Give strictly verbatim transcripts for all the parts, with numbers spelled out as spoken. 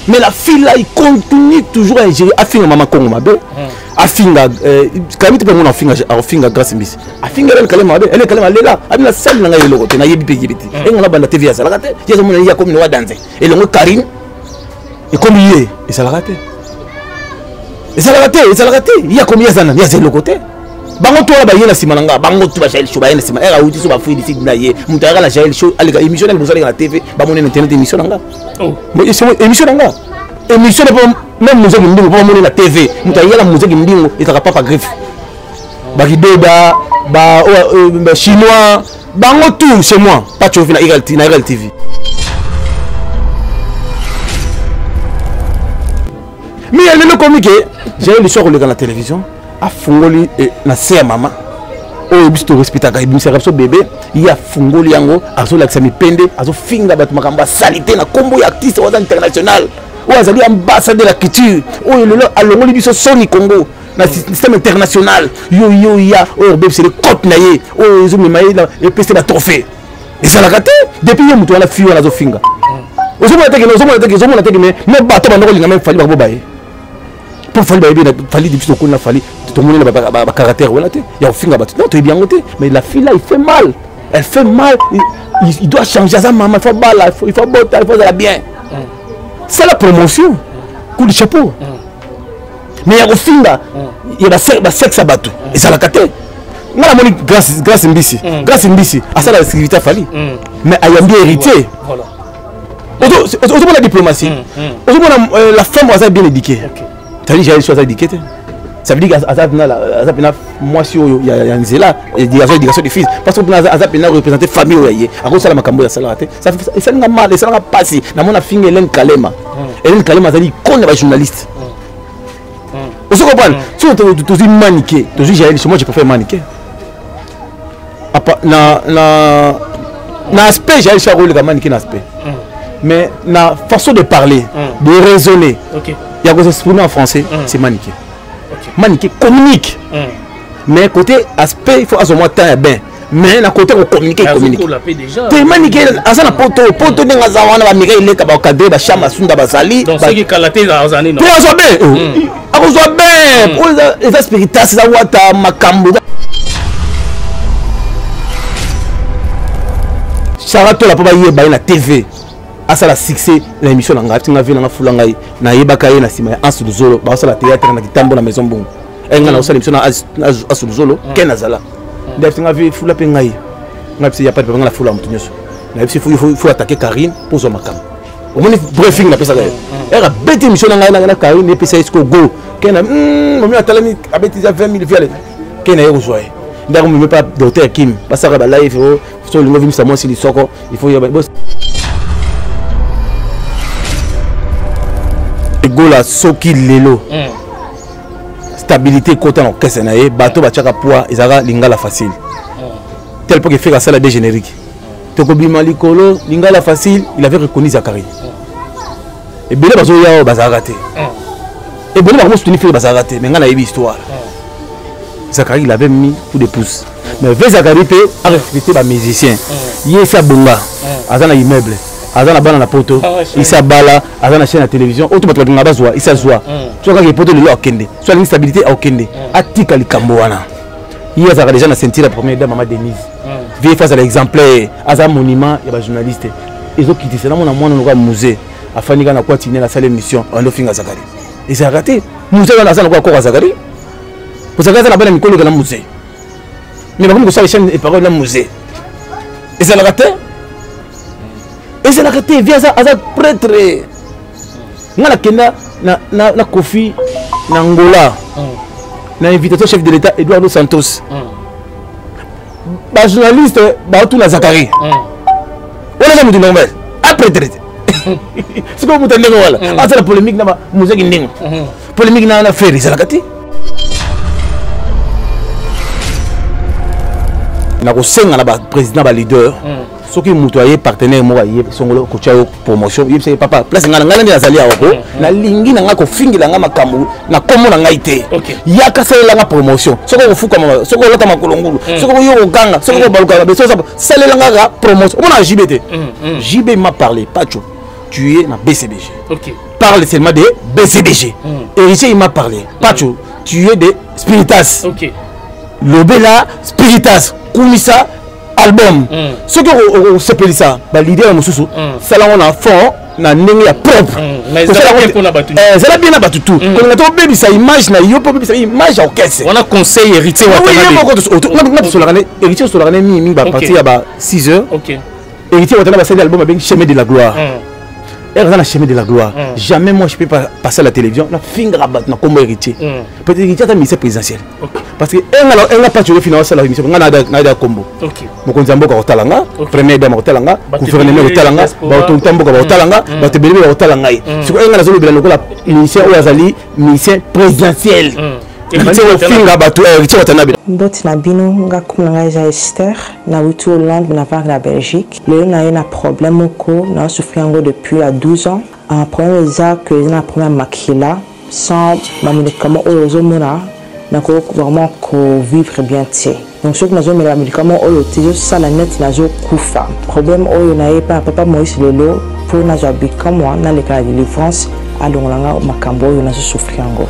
Mais la fille là, il continue toujours à ingérer. Afinga maman Congo mabe. Afinga, quand tu peux mon afinga, afinga grâce Miss. Afinga elle kalema mabe, elle kalema lela. Abina salle na ngayelo te na yebi pe yebiti. Et on a banda T V à ça la raté. Il y a mon il y a comme une danse. Et le Karine. Et comme il est, et ça l'a raté. Et ça l'a raté, et ça l'a raté. Il y a combien d'années, il y a zéro côté. Bango to ba yena simananga, bango to ba jail show ba yena sima. Era uti so ba fui disi na ye. Mutara la jail show, ali émission na bozali na T V, ba mon internet émission nanga. Oh, mais émission nanga. Émission même musique ndingo ba mon na T V. Mutaya la musique ndingo itaka papa griffe. Ba kidoda, ba ba chinois, bango tout chez moi, pas tu na Iral na Iral T V. Mais elle est comique. J'ai eu le soir dans la télévision. A fungoli na se mama o bisto respecta ka ibimisa rapso bébé il a fungoli yango azo lakisa mipende azo finga bat makamba salité na kombo ya artiste wa international o azali ambassadeur de la culture o lelo alongoli biso Sony Congo na système international yo yo ya o bébé c'est le côte na ye o zo memaye la et pester la trophée et ça l'a raté depuis yo muto la fille na zo finga o zo mona teke no zo mona teke zo mona teke mais mais bato bandoko linga même fali ba bobaye pour fali ba bébé fali biso ko na fali tout le monde a un caractère, il y a un film, non, tu es bien noté, mais la fille là, il fait mal. Elle fait mal, il, il, il doit changer sa maman, il faut balle, il faut, il faut botter, il faut aller bien. Mm. C'est la promotion, coup de chapeau. Mm. Mais il y a un film là, il y a un sexe à battre, et ça l'a caté. Moi, la monnaie, grâce, grâce Mbisi, grâce Mbisi, à ça la sécurité a fallu. Mais elle a bien hérité. Voilà. Aujourd'hui, la diplomatie, aujourd'hui, la femme a bien éduquée. Tu as dit, j'ai une chose à éduquer. Ça veut dire que moi si il y a un zéla éducation des fils parce que Azapina représenter famille à cause de la macambo ya salate ça ça n'a mal ça n'a pas passé na mona finga Hélène Kalema Hélène Kalema zali connaît les journalistes vous comprenez si tu tu dis maniqué tu dis j'ai moi je préfère maniqué na na na aspect j'ai cherché le maniqué na aspect mais na façon de parler de raisonner il y a quoi s'exprimer en français c'est maniqué. Maniqué communique. Mm. Mais côté aspect, il faut à ce moment temps bien. Mais la côté on communique, communique. Tu maniqué à ça la poto, poto de Gazawana, la mire il est capable de cadrer, la chambre sunda basali. Donc c'est qui calaté dans les années. Tu as bien. À cause de bien. Pour les spiritas, ça wata makambo. Charato la papa yé baï la T V. À ça la succès l'émission na ngati nga vina nga fulanga na yebaka ye na sima ya Ansu Zolo ba ça la théâtre na kitambo na maison bongo enga na ça l'émission na Ansu Zolo ken azala ndef nga vi fula pe ngai ngapsi ya pas de nga fula mutunyoso na bisi fu fu attaquer Karine pour son makam au moins briefing na pesa ga era bête émission na ngai na Karine pesa isko go ken na momi atalani abeti za vingt mille viale ken na yero joie ndako me pas docteur Kim pasaka ba live so lingo vimisa moi si lisoko il faut ya boss gola soki lelo stabilité côté en caisse na ye bateau ba tchaka poids ezaka lingala facile tel pour que faire ça la des générique to ko bima likolo lingala facile il avait reconnu Zakari et belé bazo ya bazarate et belé ba mo soutenir faire bazarate mais ngana yebi histoire Zakari il avait mis coup de pouce mais vers Zakari pe a respecté ba musicien yé sa bonga azana immeuble azana bana na poto isa bala azana chaîne à télévision auto bato ngaba isa zwa tu vois que poto le okende soit l'instabilité a okende atika likambo wana hier ça déjà na sentir la première dame maman Denise vie face à l'exemplaire aza monument ya ba journaliste ezo kiti c'est là mona mwana ngo musée afani kana kwa tiner la salle émission ando finga Zakari et ça raté musée wana azana kwa kwa Zakari pour ça que na bana mikolo kana musée mais ba ko ça chaîne et parole na musée et ça l'a raté. Et c'est la réalité, viens à un prêtre. Nga kena na na na Kofi na Angola. Na invitation chef de l'État Eduardo Santos. Ba journaliste ba tout la Zakari. On a jamais dit normal. Un prêtre. C'est comme vous entendez voilà. Ah c'est la polémique na musique ndingo. Polémique na na faire c'est la réalité. Na ko senga na ba président ba leader. Ce qui est partenaire moi son promotion il papa place ngana ngana ndi azali awako na lingi na ngako fingi la ngama kamu na komo na ngaite ya kasela nga promotion soko kufuka mama soko lota makolongulu soko yo ganga soko baluka beso salela nga promotion on a J B T J B m'a parlé Pacho tu es na B C B G OK parle seulement de B C B G. Mm. Héritier, il m'a parlé. Mm. Pacho, tu es de Spiritas. Ok. Lobela, Spiritas, Koumissa, album. Mm. Ce que on s'appelle ça, bah, l'idée est Moussou. Ça là, on a fond, na ndenge ya propre. Mais ça là bien pour na batu. Eh, ça là bien na batu tout. Quand on a trop baby ça image na yo baby ça image à orchestre. On a conseil héritier wa tanabe. Oui, on a on a sur la héritier sur la mi mi ba partir à ba six heures. OK. Héritier wa tanabe c'est l'album avec Chemin de la gloire. Et dans la chemin de la gloire, mm. jamais moi je peux pas passer à la télévision, la finger rabat comme héritier. Mm. Peut-être héritier est un ministère présidentiel. Okay. Parce que elle n'a pas tué financier la émission, on a un combo. Ok. Mon conzambo au Talanga, premier dame au Talanga, gouvernement au Talanga, Baton Tambo au Talanga, Batebele au Talanga. C'est quoi elle a zolo de la ministère ou azali ministère présidentiel. Mboti na bino nga kumanga ja Esther na witu Hollande na part la Belgique. Le na eu un problème ko na souffrir ngo depuis à douze ans. Un problème exact que na problème makila sans ma médicament ozo mona na ko vraiment ko vivre bien té. Donc ce que nous avons mis les médicaments oyo tizo ça la net na zo kufa. Problème oyo na e pa papa Moïse Lelo pour na zo bika moi na le cas de délivrance à longolanga makambo oyo na zo souffrir ngo.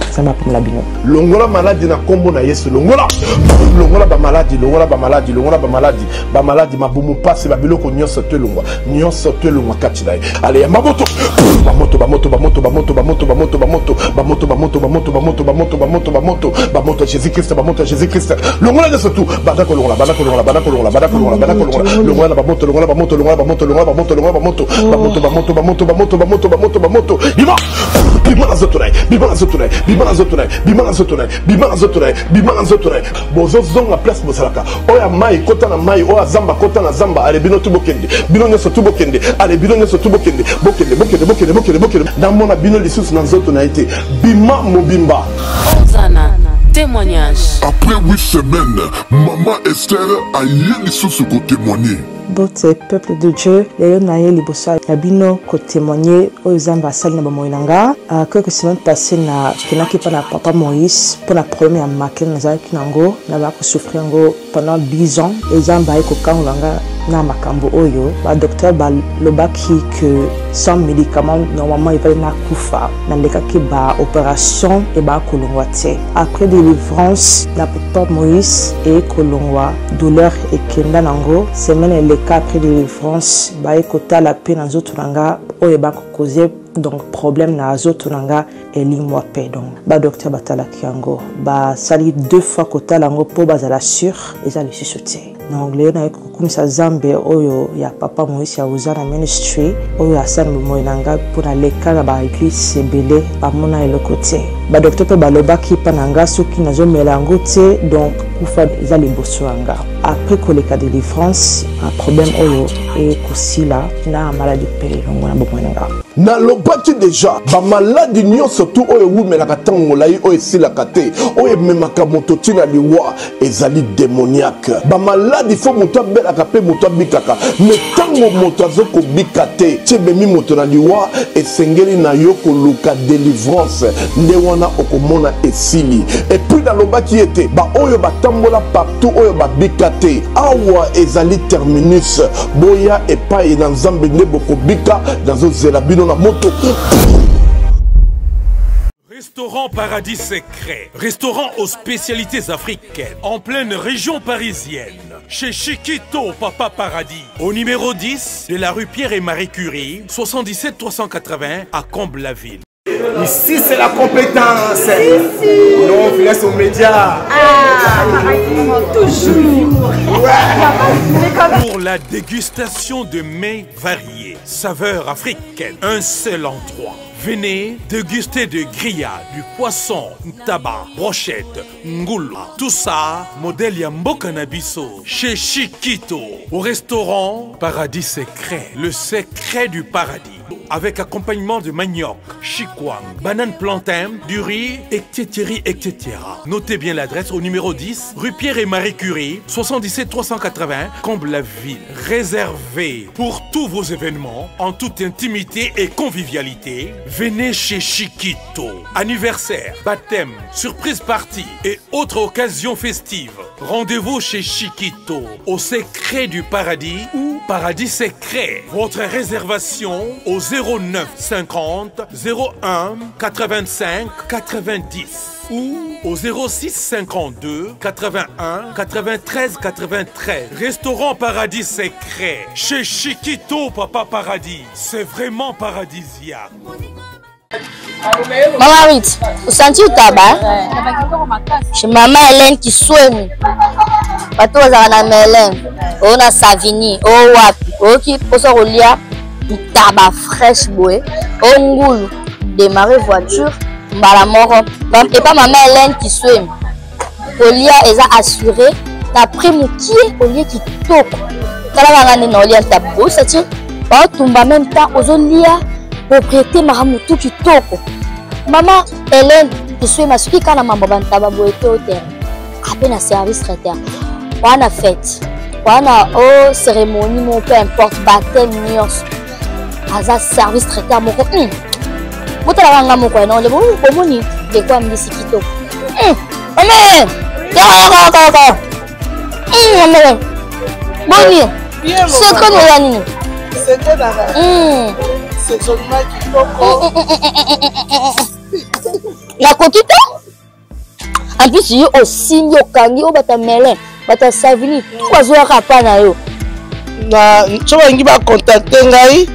Longola maladie na kombo na Yesu longola longola ba maladie longola ba maladie longola ba maladie ba maladie mabumu passe ba biloko nyonso te longwa nyonso te longwa katila allez mamoto ba moto ba moto ba moto ba moto ba moto ba moto ba moto ba moto ba moto ba moto ba moto ba moto ba moto ba moto ba moto Jésus Christ ba moto Jésus Christ longola de surtout bada ko longola bada ko longola bada ko longola bada ko longola bada ko longola longola ba moto longola ba moto longola ba moto longola ba moto longola ba moto ba moto ba moto ba moto ba moto ba moto ba moto ba moto bima bima azotorai bima azotorai bima azotorai bima azotorai bima azotorai bima azotorai bozo zonga place bosalaka oya mai kota na mai oya zamba kota na zamba ale bino tubokende bino nyoso tubokende ale bino nyoso tubokende bokende bokende bokende bokende bokende namona bino lisusu na nzoto na été bima mobimba Ozana témoignage. Après huit semaines, maman Esther a yé lisusu ko témoigner. Bote peuple de Dieu, les naye libosa la bino ko témoigner aux ambassades na bamoinanga. Quelques semaines passées na kenaki pa na papa Moïse pour la première maquille na zaki nango na ba ko souffrir ngo pendant dix ans et zamba ko kanganga na makambo oyo ba docteur ba lobaki que sans médicaments normalement il va na kufa na lekaki ba opération et ba kolongwa te. Après délivrance na papa Moïse et kolongwa douleur et kenda nango semaine le cas après délivrance ba ekota la peine en zotunanga oyo ba ko causer donc problème na azotunanga eli moi pe donc ba docteur batala kiango ba sali deux fois kota lango po bazala sûr et ça le susoté donc le na comme ça zambe oyo ya papa Moïse ya uzana ministry oyo asan moinanga pour na leka ba église sebele ba mona le côté ba docteur pe ba lobaki pananga soki nazo melango te donc kufa za liboswanga après que le cas de délivrance un problème oyo et kosila na maladie pele longo na bomoinanga na lobaki déjà ba maladie nyo surtout oyo wumelaka tango molai oyo esilaka te oyo memaka moto tina liwa ezali démoniaque ba maladie fo moto abelaka pe moto abikaka mais tango moto azoko bika te tebemi moto na liwa esengeli na yo koluka délivrance nde wana okomona esili et puis na lobaki ete ba oyo batambola partout oyo babika te awa ezali terminus boya epai na nzambe nde bokobika dans ozela bino na moto. Restaurant Paradis Secret, restaurant aux spécialités africaines, en pleine région parisienne, chez Chiquito Papa Paradis, au numéro dix de la rue Pierre et Marie Curie, soixante-dix-sept trois cent quatre-vingts à Comble-la-Ville. Ici c'est la compétence. Ici. Non, on laisse aux médias. Ah, toujours. Ouais. Pour la dégustation de mets variés, saveurs africaines, un seul endroit. Venez déguster de grillades, du poisson, tabac, brochette, ngoula. Tout ça, modèle Yambo Canabiso, chez Chiquito, au restaurant Paradis Secret, le secret du paradis. Avec accompagnement de manioc, chikwang, banane plantain, du riz, et cetera, et cetera. Notez bien l'adresse au numéro dix, rue Pierre et Marie Curie, soixante-dix-sept trois cent quatre-vingts, Comble-la-Ville. Réservé pour tous vos événements, en toute intimité et convivialité. Venez chez Chiquito. Anniversaire, baptême, surprise party et autres occasions festives. Rendez-vous chez Chiquito, au secret du paradis ou Paradis Secret. Votre réservation au zéro zéro neuf cinquante zéro un quatre-vingt-cinq quatre-vingt-dix ou au zéro six cinquante-deux quatre-vingt-un quatre-vingt-treize quatre-vingt-treize. Restaurant Paradis Secret chez Chiquito Papa Paradis. C'est vraiment paradisiaque. Maman Rit, vous sentez le tabac? Chez maman Hélène qui soigne. Pas tous les ans, Hélène. On a Savini, on wapi, on qui pose au lit, du tabac fraîche boué, on roule, démarrer voiture, mbala moro. Et pas maman Hélène qui soigne. Au lit, elle a assuré, d'après mon pied, au lit qui toque. Quand on a un lit, tabou, c'est-à-dire, on tombe en même temps aux lit. Propriété Mahamutu qui toko. Maman Hélène, qui suis ma suki kana mambo bantaba boete au terre. À peine à service traiteur. On a fête. On a oh cérémonie, mon peu importe, baptême, nios. Aza service traiteur mon ko. Hum. Bota la wanga mon ko non le bon bomoni de quoi me disi kito. Hum. Amen. Ya ya ya ya. Hum amen. Boni. C'est comme la nini. C'est que daga. Hum. C'est seulement qui toko. La coquille. En plus, il y a aussi un kangi, il y a un melon, il y a un savini, tout le monde a yo. Na choba ngi ba contacter ngai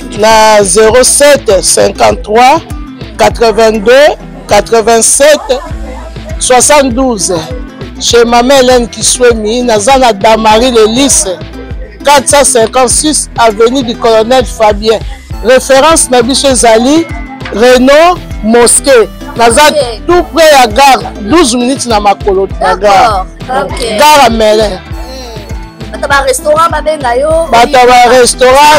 na zéro sept cinquante-trois quatre-vingt-deux quatre-vingt-sept soixante-douze. Chez maman Hélène qui soigne na zana Damari le lycée quatre cent cinquante-six avenue du colonel Fabien. Référence Nabiche Zali, Renault, Mosquée. Nazad tout près à gare, douze minutes na makolo na gare. Gare à Mélin. Bataba restaurant babenga yo. Bataba restaurant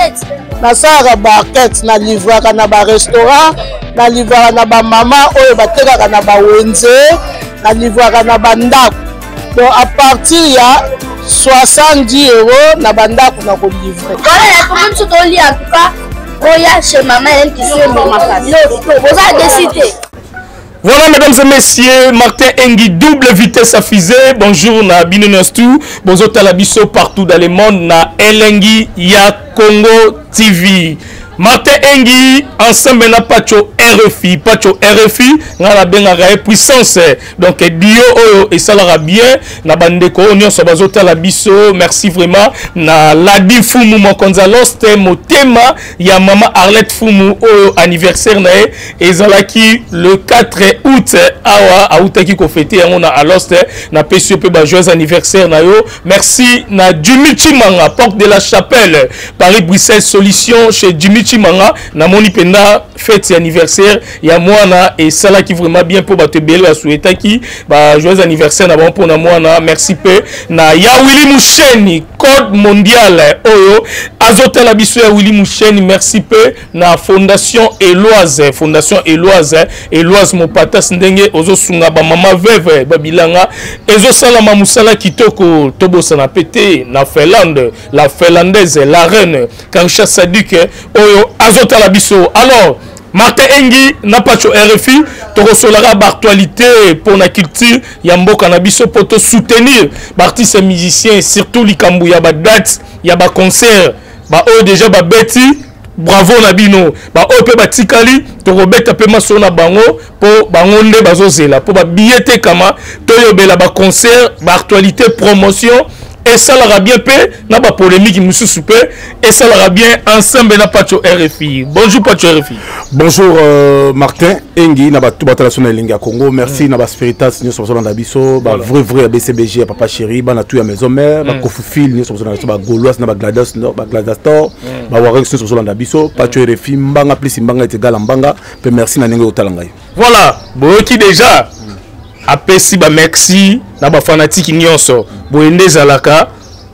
na na sara barquette na livraka na ba restaurant, na livraka na ba mama oyo batekaka na ba wenze, na livraka na ba ndako. Donc à partir ya soixante-dix euros na ba ndako na ko livrer. Voilà, comment tu te lis en tout cas? Oya chez maman elle qui suit mon maman. Vous avez décidé. Voilà, mesdames et messieurs, Martin Engi, double vitesse à fusée. Bonjour, na Binonostou. Bonjour, Talabiso partout dans le monde. Na Elengi, ya Congo T V. Martin Engi, ensemble na Pacho R F I. Pacho R F I, na la benga puissance. Donc, Dio Oyo et ça la bien. Na bandeko, on so bazo Talabiso. Merci vraiment. Na Ladi Fumu Mokonzalos, mo tema. Ya maman Arlette Fumu Oyo anniversaire na e. Et zalaki le quatre août. Awa, aoutaki ko fêté. On a à l'ost. Na P C P ba joyeux anniversaire na yo. Merci na Djimichi Manga, porte de la Chapelle. Paris-Bruxelles Solution chez Djimichi Chimanga na moni penda fête anniversaire ya mwana et sala qui vraiment bien pour ba te belle à souhaiter qui ba joyeux anniversaire na bon pour na mwana merci peu na ya Willy Moucheni code mondial oyo azota la biso ya Willy Moucheni merci peu na fondation Eloise fondation Eloise Eloise mo patas ndenge ozo sunga ba mama veuve ba bilanga ezo sala ma musala kitoko tobosa na pété na Finlande la finlandaise la reine Karisha Sadik oyo azota la biso. Alors Martin Engi n'a pas de R F I, tu solara l'actualité pour la culture, yambo cannabiso pour te soutenir. Artistes et musiciens, surtout les Kambou, y'a ba date, y'a ba concert, ba eux déjà ba Betty, bravo Nabino, ba eux pe ba tikali, tu rebête un peu ma sona bango pour bangonde bazozela, pour ba billet kama, to yobela ba concert, ba actualité promotion. Et ça l'aura bien fait, n'a pas polémique, nous super. Et ça l'aura bien ensemble, n'a pas de R F I. Bonjour, pas de R F I. Bonjour, euh, Martin Engi, n'a pas tout battu la sonne Linga Congo. Merci, n'a pas Spiritas, nous sommes dans l'Abisso, bah vrai, vrai, B C B G, Papa Chéri, bah n'a tout à maison mère, bah Kofufil, nous sommes dans l'Abisso, bah Gaulois, n'a pas Gladas, bah Gladastor, bah Warek, nous sommes dans l'Abisso, pas de R F I, Mbanga, plus Mbanga est égal à Mbanga, puis merci, n'a n'engue au Talangay. Voilà, bon, qui déjà. Après si ba merci na ba fanatique nyonso boende zalaka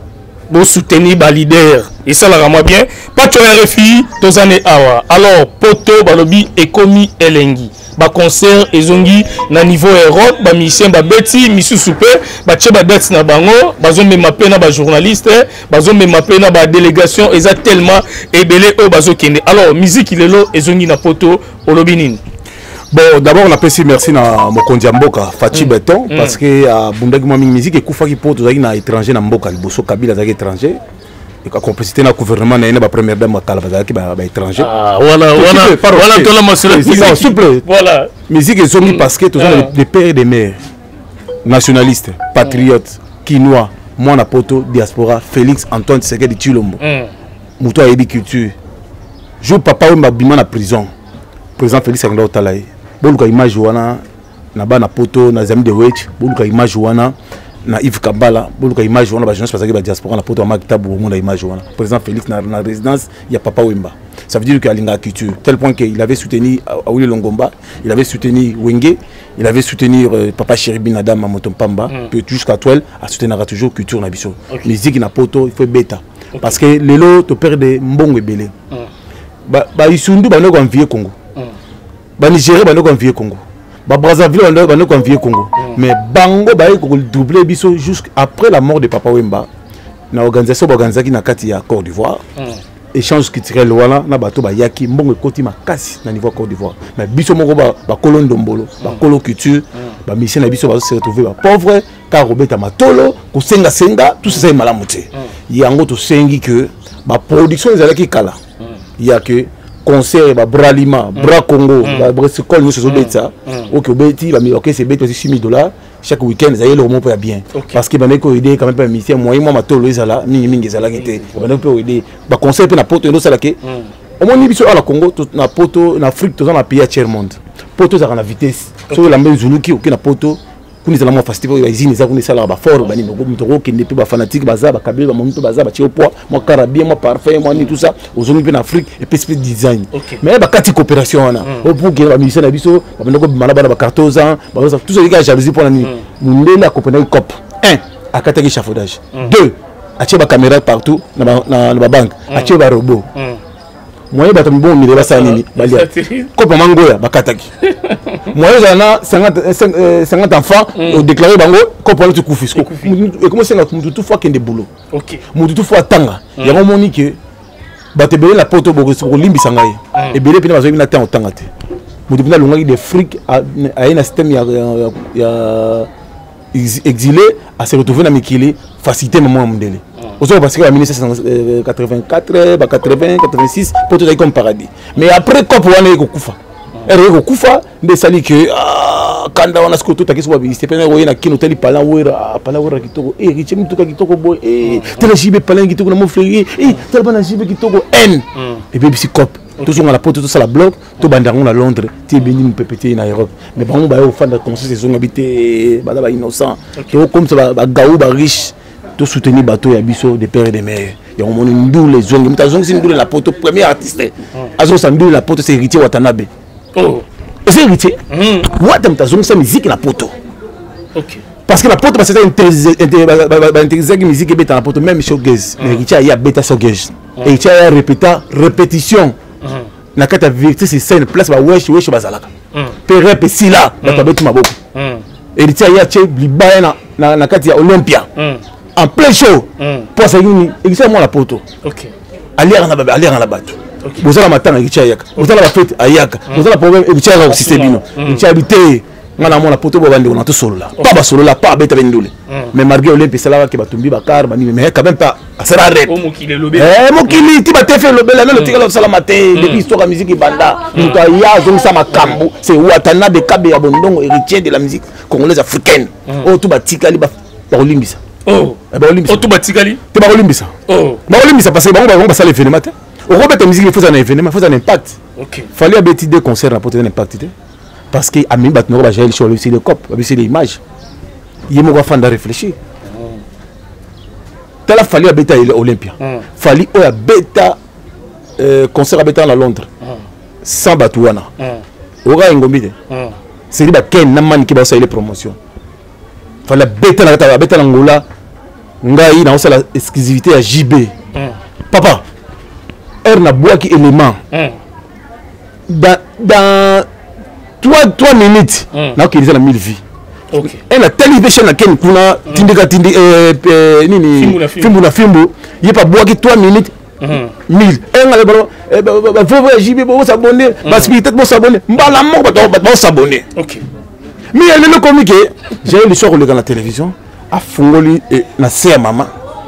bo soutenir ba leader et ça la rama bien pas de R F I tozane awa alors poto balobi ekomi elengi ba concert ezongi na niveau Europe ba musicien ba beti misu super ba che ba date na bango bazo me mapé na ba journaliste bazo me mapé na ba délégation eza tellement ebele o bazo kende alors musique lelo ezongi na poto olobi nini. Bon, d'abord, on appelle merci à Mokondi Mboka, Fachi mm. Beton, mm. parce que à Bundagi Mami Musique et Koufaki pour tous les étrangers dans Mboka, le Bosso Kabila est étranger. la complicité na gouvernement na ina ba première dame makala bazaki ba ba étranger. Ah voilà voilà voilà tout la masura musique. S'il vous plaît. Voilà. Musique ils ont mis parce que tous les pères et des mères nationalistes, patriotes, quinois, moi na poto diaspora Félix Antoine Tshisekedi Tshilombo. Muto ayebi culture. Je papa Wemba bima na prison. Président Félix Antoine Otalaye. Boluka image wana na ba na poto na zami de wetch, boluka image wana na Yves Kambala, boluka image wana ba jeunesse parce que ba diaspora na poto ma kitabu mon image wana. Président Félix na na résidence, il y a papa Wemba. Ça veut dire qu'il a culture tel point qu'il avait soutenu Aouli Longomba, il avait soutenu Wenge, il avait soutenu euh, papa Chéribi Nadam Mamotompamba, mm. puis jusqu'à toi a soutenu toujours culture na biso. Okay. Musique na poto, il faut bêta. Okay. Parce que les lots te perdent mbongo ebele. Mm. Ba ba isundu ba no envier Congo. Mm. Ba Nigeria ba no envier Congo. Ba Brazzaville ba no envier Congo. Mm. Mais bango ba ko doubler biso jusqu'après la mort de papa Wemba. Na organisation ba organizaki na kati ya Côte d'Ivoire. Mm. Échange culturel wala na bato ba yaki mbongo ekoti makasi na niveau Côte d'Ivoire. Mais biso moko ba ba kolon ndombolo, ba kolo culture, ba mission na biso ba se retrouver ba pauvre car Robert Matolo, ko senga senga, tout ça est malamuté. Yango to sengi que ba production ezalaki kala. Il y a que concert ba Bralima, Bra Congo, ba Brescol nous se beta. OK beti ba mi OK c'est beta six mille dollars chaque week-end ça y est le moment pour bien parce que ba ko aider quand même pas mission moi moi Matolo ezala mingi mingi ezala kete. Ba ko aider ba concert pe na poto ndo sala ke. Au moins biso ala Congo na poto na Afrique to na pays tiers monde. Poto za na vitesse. So la mbé zuluki OK na poto kuni za mo festival ya izini za kuni sala ba fort ba ni ngo mtoro kende pe ba fanatique baza ba kabila ba monto baza ba tio poids moi carabien moi parfait moi ni tout ça ozoni pe na Afrique et puis design mais ba kati coopération wana au pour que ba musicien na biso ba ndoko malaba ba quatorze ans ba tout ça les jalousie pour la ni mundela copenhague cop un akataki échafaudage deux atie ba caméra partout na na ba banque atie ba robot moi ba tambo ni ba sa nini ba lia cop mangoya ba kataki moi j'en ai cinquante enfants au déclaré bango cop on te koufi et comment c'est que tout fois qu'il y a des boulot OK mutu tout fois tanga il y a moment que ba te belé la poto bogo ko limbisa ngai et belé pina bazo bina temps tanga te mutu bina longa de fric à un système ya ya exilé à se retrouver dans Mikili faciliter maman mondele aussi parce que en mille neuf cent quatre-vingt-quatre ba quatre-vingts quatre-vingt-six poto est comme paradis mais après cop on est ko kufa ere kufa nde sali que kanda wana sko tota kiso babi stepena woye na kino teli pala wera pala wera kitoko eh riche mtu ka kitoko boy eh tele jibe pala kitoko na mon frère eh tele bana jibe kitoko n et puis si cop toujours à la porte tout ça la bloc tout bandango à Londres ti bini mpepete na Europe mais bango ba yo fanda conseil saison habité bada ba innocent to comme ça ba gaou ba riche to soutenir bateau ya biso des pères et des mères ya on ndou les zong mta zong si ndou la porte premier artiste azo sa ndou la porte c'est héritier Watanabe. Oh. C'est héritier. Mm. What am tazong sa musique na poto. OK. Parce que la poto c'est intéressant que musique beta na poto même showgaze. Héritier il y a beta showgaze. Héritier il y a répéta répétition. Na kata vérité c'est scène place ba wesh wesh bazalaka. Pe rep si là na tabeti maboko. Héritier il y a che libaya na na kati ya Olympia. En plein show. Pour ça yuni exactement la poto. OK. Alier na ba alier na bato. Vous avez la matin avec Tchayaka, vous avez la fête à Yaka, vous avez le problème et Tchayaka aussi c'est bien. Tchayabité, on a mon poto bande on a tout solo là. Pas solo là, pas bête vendule. Mais malgré Olympe c'est là qui va tomber bakar, mais quand même pas ça sera arrête. Eh mon kili, tu vas te faire le bel le tigre ça la matin, depuis histoire musique banda. Donc il y a donc ça makambo, c'est Watanabe Kabe Abondongo héritier de la musique congolaise africaine. Oh tout batikali ba Olimbisa. Oh, ba Olimbisa. Oh tout batikali. Tu ba Olimbisa. Oh. Ba Olimbisa parce que ba on va ça les événements. Au Robert musique il faut un événement, il faut un impact. OK. Fallait abéter des concerts pour un impact. Parce que à même batno ba j'ai sur le cop, c'est l'image. Il me va faire réfléchir. Tala fallait abéter à l'Olympia. Fallait au bêta concert abéter à Londres. Sans batouana. Ora ngomide. C'est dit ba ken na man qui ba ça les promotions. Fallait bêta na bêta na ngola. Ngai na la exclusivité à J B. Papa er na bois qui élément dans dans trois minutes na qui disait la mille vies. OK. Et la télévision na ken kuna tindika tindi euh nini fimbu na fimbu il pas bois qui trois minutes mille et ngale balo ba faut J B bo s'abonner parce que peut-être bo s'abonner mbala mo ba ba s'abonner. OK. Mais elle le communiqué j'ai le soir le dans la télévision a fongoli na c'est maman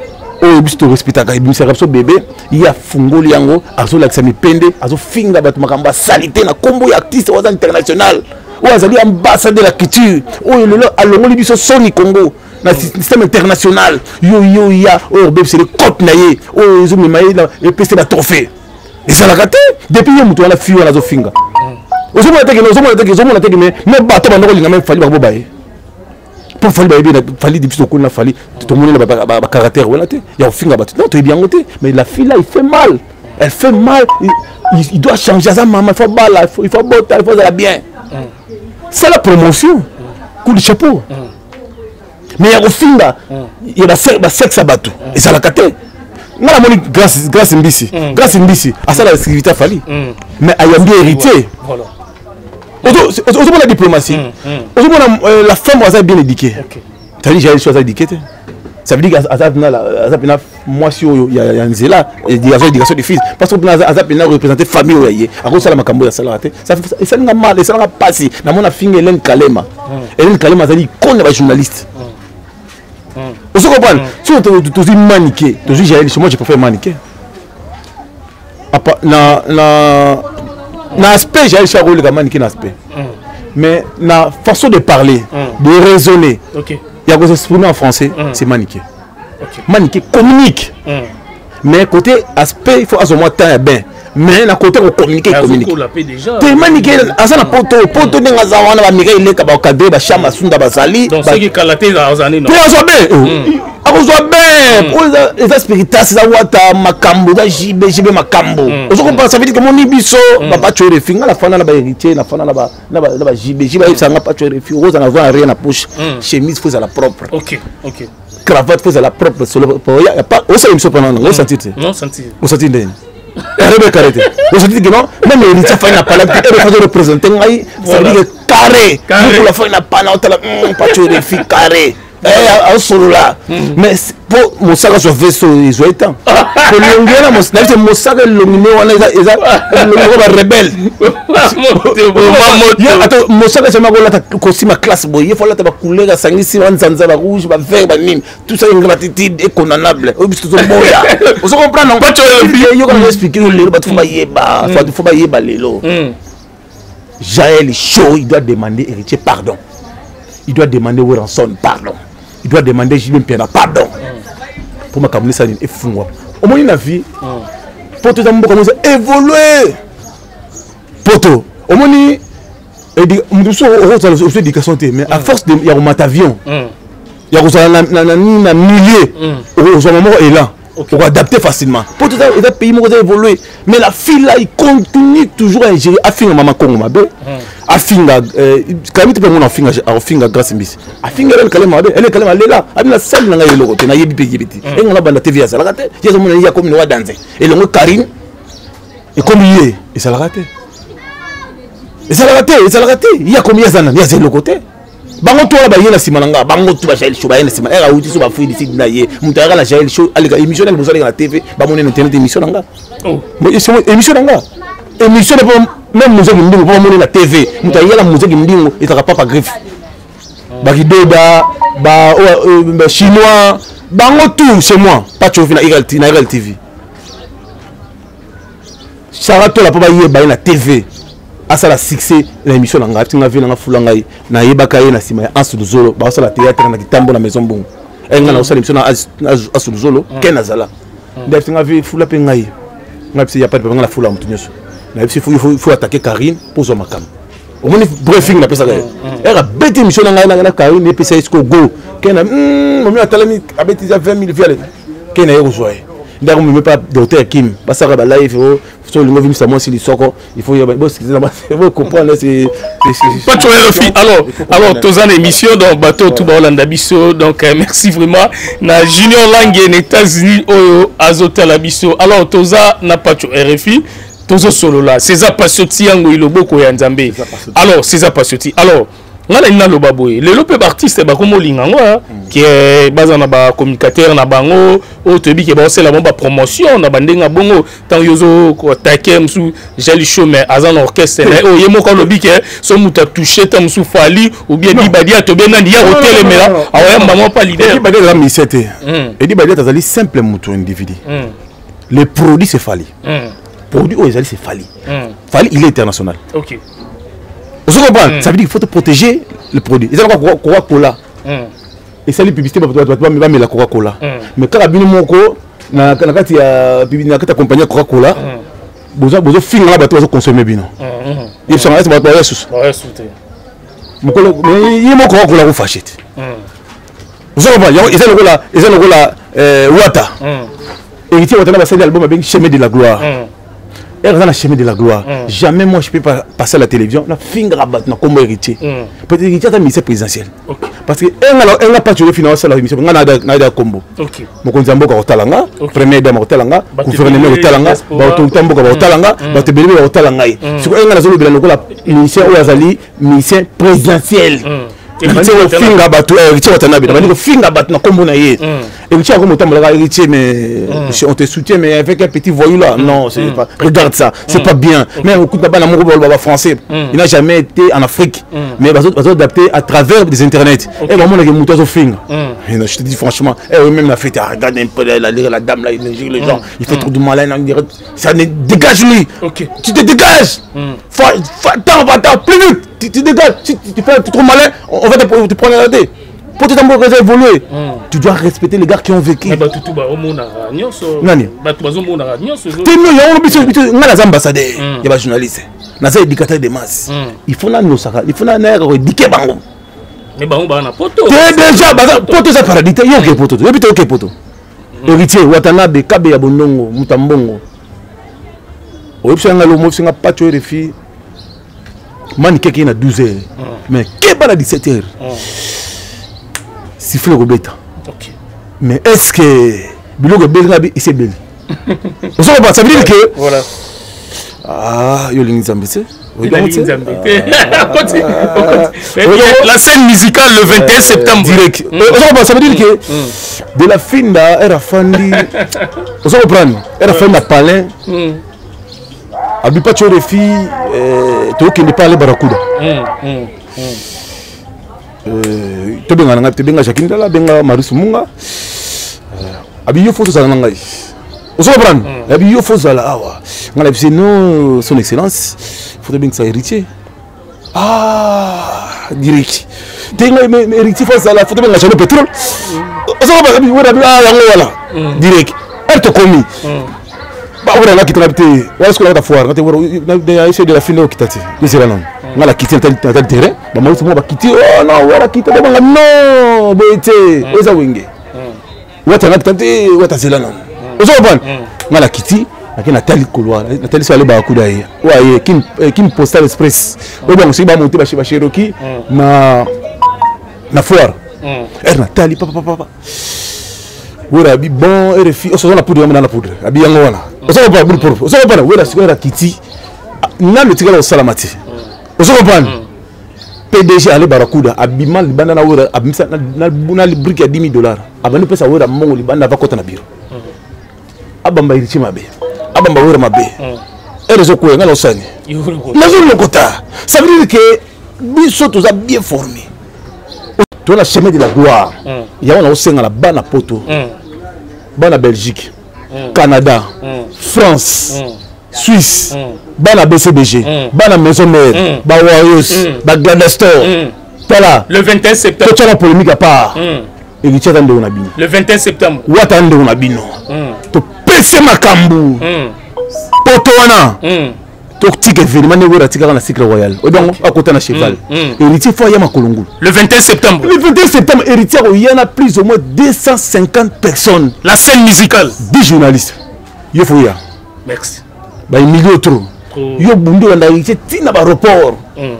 oyo biso torespectaka ebimisaka biso bebe ye afungoli yango azolakisa mipende azofinga bato makambo ya salite na kombo ya artiste oyo aza international oyo azali ambassadeur ya culture oyo lelo alongoli biso soni congo na système international yo yo ya oyo bebisele cote na ye oyo ezomema ye epese batrophée ezalaka te depuis ye moto wana fi wana azofinga ozomona teke ozomona teke ozomona teke me bato bandokolinga me fali bakoboba ye pour fali bayebi fali depuis tokoli na fali tomoni na bacaractère wana te ya kofinga bato non toyebi yango te mais la fille là il fait mal elle fait mal il, il doit changer sa maman il faut bala il faut bota il faut ça bien c'est la promotion coup de chapeau mais ya kofinga ya basexe ya bato ezalaka te nga namoni grâce mbisi grâce mbisi asala la sécurité afali mais ayambi héritier ozomona diplomatie ozomona la femme aza bien éduquée ça veut dire que aza éduquée te ça veut dire que aza pena mwasi oyo ya nzela éducation du fils parce que aza pena représenter famille oyo ye akosala makambo yasalaka te esalinga mal esalanga pasi namona finga Hélène Kalema Hélène Kalema azali icône ya bajournaliste ozo comprendre si tozwi maniqué tozwi Jaël moi je préfère maniqué na na na aspect Jaël Choua akoleka maniqué na aspect mais na façon de parler de raisonner il y a que s'exprimer en français c'est maniqué maniqué communique mais côté aspect il faut à ce moment temps bien mais na côté communiquer communique te maniqué asa na poto poto ndenga za wana ba mika ileka ba cadre ba chama sunda bazali donc c'est qui kalaté za ozani non te azobe azobe eza spiritas za wata makambo za jibe jibe makambo ozo comprendre ça veut dire que mon ibiso ba pas tuer finga la fana na ba héritier na fana na ba na ba jibe jibe ça nga pas tuer fi rose na avoir rien na poche chemise faut à la propre OK OK cravate faut à la propre solo il y a pas au ça me pendant non sentir non sentir au sentir carré carré aujourd'hui que non même héritier fa na pala et faut représenter ngai ça veut dire carré pour la fa na pana pas tuer fi carré eh solo là mais pour mosaka so veso izo etan ko longela mosaka mosaka longine wana eza eza longo ba rebelle ato mosaka sema ko lata ko sima classe boye faut lata ba couleur sangisi wanzanza ba rouge ba vert ba nini tout ça ingratitude est condamnable o biso boya on se comprend non pas yo ko expliquer le ba faut ba yeba faut ba yeba lelo Jaël Choua il doit demander héritier pardon il doit demander Weranson pardon il doit demander Julien Piana pardon pour ma camoufler ça et fou au moins la vie pour tout ça commencer à évoluer poto au moins et dit on dit éducation mais à force de il y a un avion il y a un milieu au moment est là on va adapter facilement pour tout ça les pays vont évoluer mais la fille là il continue toujours à gérer à finir maman Congo mabe à finir quand il peut mon finir à finir grâce mbisi à finir elle kalema mabe elle kalema lela abina salle na ngai lokote na yebi peki biti et on a banda T V ça la raté yeso mon ya comme no danser et le Karine et comme il est et ça la raté et ça la raté et ça la raté il y a combien d'années il y a zéro côté bango to ba yena simananga bango to ba Jaël Choua ba yena sima era uti so ba fuidi sidi na ye mutara la Jaël Choua alika émission na bozali na T V ba mona internet émission nanga oh émission nanga émission même musique ndingo ba mona na T V mutaya la musique ndingo etaka papa griffe ba kidoda ba ba chinois bango tout chez moi pas chofi na Iral na Iral T V Sarah to la pa ba ye ba na T V asa la succès l'émission na ngati nga vina nga fulanga na yebaka ye na sima ya Ansuzolo ba asa la théâtre na kitambo na maison bongo enga na asa l'émission na Ansuzolo ken azala ndati nga vi fula pe ngai ngapsi ya pas de la fula mutunyoso na il faut il faut attaquer Karine pour son makam au moins briefing na pesa gaye era bête émission na ngai na Karine et pesa isko go ken hum momi atalami abeti za vingt mille viale ken na yego joye ndako me pas docteur Kim basaka ba live so le venu ça moi si lisoko il faut il comprendre c'est pas tu alors alors tozan émission donc bateau tout ba Hollanda biso donc merci vraiment na Junior Langue aux États-Unis oyo azotala biso alors toza na pacho R F I tozo solo là César Passoti yango iloboko ya Nzambe alors César Passoti alors ngala ina lo baboye le lope artiste ba komo lingango qui est bazana ba communicateur na bango o tebi ke ba c'est la bomba promotion na bandenga bongo tant yozo ko takem sou jali show mais azan orchestre o yemo ko lobi ke so muta toucher tam sou fali ou bien di badia to bien na ya hotel mais là awaya maman pas leader di badia la misete et di badia tazali simple mutu individu les produits c'est fali produit o ezali c'est fali fali il est international. OK. Vous comprenez? Ça veut dire qu'il faut te protéger le produit. Et ça va Coca-Cola. Et ça les publicités va mais la Coca-Cola. Mais quand la bino moko na na kati ya na kati compagnie Coca-Cola, bozo bozo film là bato consommer bino. Ils sont là c'est bato ya sous. Ouais, souté. Mokolo mais il moko Coca-Cola ko fachete. Vous comprenez? Ils ont le là, ils ont le là euh Wata. Et ils ont un album avec Chemin de la gloire. Et dans le chemin de la gloire, mm. jamais moi je peux pas passer à la télévision, la finger à battre comme héritier. Mm. Peut-être héritier est un ministère présidentiel. Okay. Parce que elle n'a pas tué financer la mission, elle n'a pas combo. Ok. Mon konzambo ka hotalanga, premier dame hotalanga, gouvernement hotalanga, ba hotambo ka hotalanga, ba tebeli ba hotalanga. Si elle n'a zolo bilano la ministère ou azali ministère présidentiel. héritier au finga batu héritier watanabe na bani finga batu na kombo na ye héritier comme autant la héritier mais on te soutient mais avec un petit voyou là non c'est pas regarde ça c'est pas bien mais au coup de bana mon baba français il n'a jamais été en Afrique mais ils ont adapté à travers des internet et vraiment on a muto au finga je te dis franchement et même la fête regarde un peu la la dame là les gens il fait trop de malin ça ne dégage lui tu te dégages faut attends attends plus vite tu te dégages si tu fais trop malin on va te prendre la tête pour te t'embarquer évoluer tu dois respecter les gars qui ont vécu mais tout tout ba au monde nyonso nani ba tout bazo monde nyonso tu no ya on biso ngala za ambassadeur ya ba journaliste na za éducateur de masse il faut na nosaka il faut na na ko éduquer bango mais bango ba na poto c'est déjà ba poto za paradis yo ke poto yo bito ke poto héritier watanabe kabe ya bonongo mutambongo oyebisanga lo mo singa pacho refi man keki na douze heures mais keba na dix-sept heures siffle ko beta OK mais est-ce que biloko belga bi c'est bel on s'en va ça veut dire que voilà ah yo lingi zambese la scène musicale le vingt et un septembre direct ça veut dire que de la finda era fandi on s'en prendre era fandi palin abi pas tu refi to qui ne parle barakuda euh to benga nga to benga Jacqueline la benga Marisu Munga abi yo foto za ngai on se comprend abi yo foto za la awa ngala bise non son excellence foto benga sa héritier ah direct tenga héritier foto za la foto benga chano pétrole on se comprend abi wala ah yango wala direct elle te commis bah on a quitté la petite ouais est-ce qu'on a foire quand on a essayé de la finir au kitati mais c'est là non on a quitté tel tel terrain bah moi on va quitter oh non on a quitté non boité oza wenge wata na tante wata c'est là non ozo bon on a quitté akina tali couloir na tali sale ba kuda ye ouais kim kim postal express oh bon si ba monter ba chez Cherokee na na foire er na tali papa papa wera bi bon et refi o so na poudre dans la poudre abi yango wana o so pas pour pour o so pas wera sikora kiti na le tigala o salamati o so pas P D G ale barakuda abima libanda na wera abimisa na na brique ya dix mille dollars abani pesa wera mongo libanda va kota na biro abamba irichi mabe abamba wera mabe et rezo ko ngala osani na zo lokota ça veut dire que biso tous a bien formé to la chemin de la gloire ya on a osenga la bana poto bana Belgique Canada France Suisse bana B C B G bana Maison Mère ba Warriors ba Gladstone voilà le vingt et un septembre to la polémique à part et qui t'a ndé on a bino le vingt et un septembre wata ndé on a bino to pese makambu poto wana tic événement ne wera tika na secret royal o donc à côté na cheval héritier faut y ma kolongo le vingt et un septembre le vingt et un septembre héritier il y en a plus ou moins deux cent cinquante personnes la scène musicale dix journalistes yo faut ya merci ba million trop yo bundu la héritier tina ba report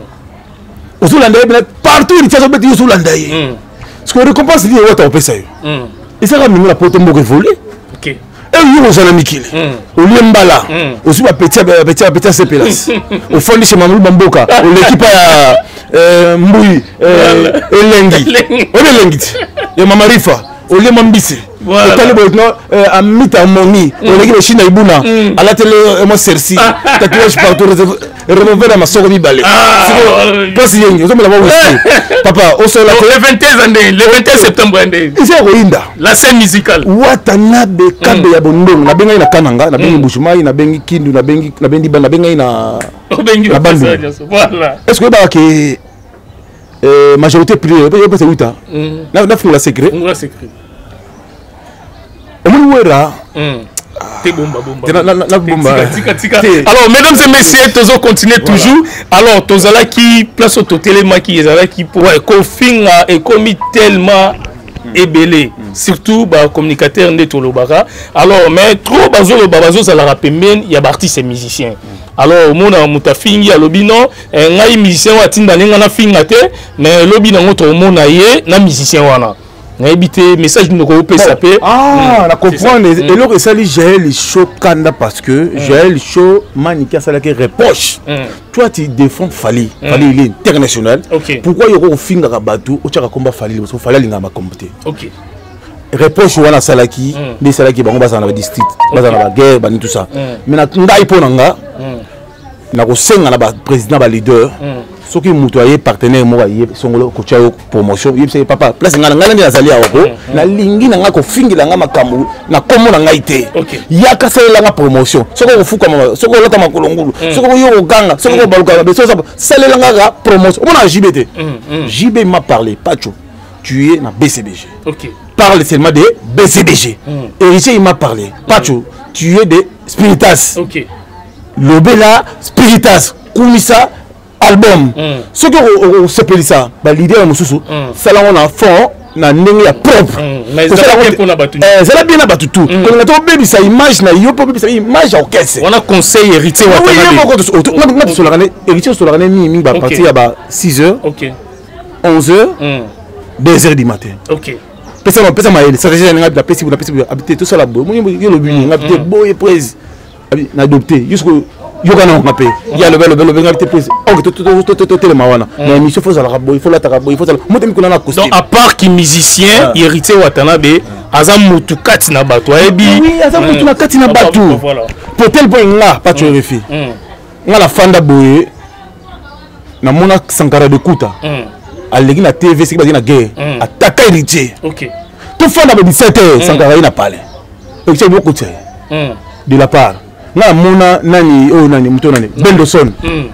o so landa partout héritier so beti yo so landa yi ce que récompense lié wata opesa yo et ça va nous la poto moko voler OK et yo ozana mikili au liembala aussi ba petit petit petit C P L S au fond de chez Mamadou Bamboka au l'équipe mbui elengi oyo elengi ti ya mama rifa olema mbisi otali boye no amita moni oleki beshina ibuna alatele mo sersi tatouage partout revolver na masoko mibale place yengi ozomela ba wisi papa osola le vingt et un année le vingt et un septembre année isi koinda la scène musicale watanabe kabe ya bondongo na bengai na kananga na bengi bushumai na bengi kindu na bengi na bengi ba na bengai na na bandu voilà est-ce que ba ke euh majorité prière peut être huit ans na na fungula secret fungula secret omoni wera Bomba, bomba. Tika, tika, tika. Alors, mesdames et messieurs, tous continuer voilà. toujours. Alors, tous là qui place au téléma qui est là qui pour confine et commis tellement ébélé. Surtout, bah, communicateur de Tolobara. Alors, mais trop bazo le babazo ça la rappelle il y a artistes et musiciens. Alors, mon mutafingi à l'obino, un musicien ou atinda n'engana fingate, mais l'obino notre mon aïe, na musicien wana. N'habité message de nos P S A P. Ah, la comprendre. Et là, ça lui j'ai le show kanda parce que j'ai le show manika ça la qui reproche. Toi, tu défends Fali, Fali il est international. Pourquoi il y a au fin de Rabatou, au tchara combat Fali parce que Fali il n'a pas compté. Ok. Reproche wana salaki, mais salaki bango basa na district, basa na guerre, bani tout ça. Mais na ngai ponanga, na ko senga na ba président ba leader. Ce qui est partenaire moi songolo kocha promotion yebise papa place ngala ngala ndi azali awo na lingi na ngako fingi la ngama kamu na komo na ngaite ya kasela nga promotion soko kofuka mama soko lota makolongulu soko yo ganga soko baluka be so salela nga promotion on a J B T J B m'a parlé Pacho tu es na B C B G OK parle seulement de B C B G Héritier il m'a parlé Pacho tu es de Spiritas OK Lobela Spiritas Kumisa album ce que on s'appelle ça ba leader mususu sala on a fond na ndenge ya propre mais ça la bien na batu eh ça la bien na batu tout quand on a baby sa image na yo baby sa image au caisse on a conseil héritier wa tana na na sur la héritier sur la mi mi ba partir ba six heures OK onze heures deux heures du matin OK pesa ma pesa ma ele ça déjà na pesa na pesa habiter tout ça la boy mo yo lo bini habiter boy prise na adopter jusqu'au Yogana on appelle. Il y a le bel le bel le bel prise. Oh tout tout tout tout tout le mawana. Mais il faut ça la il faut la tarabo il faut ça. Moi t'aimes qu'on a la costume. Donc à part qui musicien héritier Watanabe azam mutu kati na bato ebi. Oui azam mutu na kati na bato. Pour tel point là pas tu refi. Nga la fanda boye na mona Sankara de Kuta. Alegi na T V c'est qui na guerre. Attaque héritier. OK. Tout fanda be dix-sept heures Sankara ina parler. Et c'est beaucoup de de la part na mona nani o nani muto nani Bendoson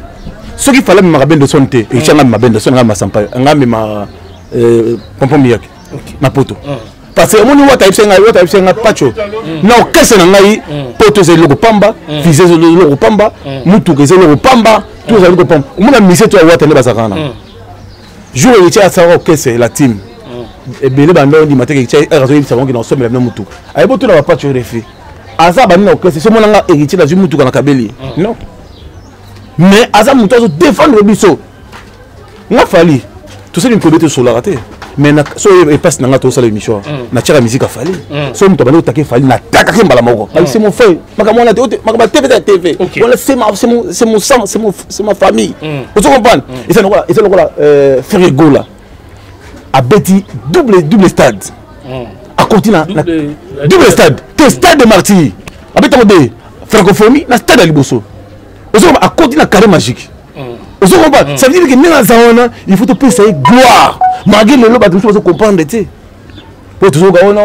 ce qui fallait me Bendoson te et changa ma Bendoson nga masampa nga me ma euh pompom yak na poto parce que moni wata ipsenga wata ipsenga Pacho na okese na ngai poto ze loko pamba visé ze loko pamba mutu ke ze loko pamba tout za loko pamba mona mise to wata ne basakana jour il tient à savoir okese la team et belé bando di mateke tient raison il savon que dans somme la même mutu ay boto na Pacho refi Aza banina okese c'est mon anga héritier dans une mutu kana kabeli non mais Aza mutu azo défendre le biso nga fali tout ça une connaître sur la raté mais na so e passe na nga to ça l'émission na tira musique a fali so mutu bana otake fali na taka kimbala moko c'est mon frère makamona te makaba T V T V voilà c'est ma c'est mon c'est mon sang c'est mon c'est ma famille vous comprenez et ça voilà et ça voilà euh Ferrego là a bêti double double stade à continent double stade te stade de Marty avec ton de francophonie na stade à Liboso aux hommes à continent carré magique aux hommes ça veut dire que dans zaona il faut te payer gloire malgré le loba tout faut comprendre tu pour toujours gaona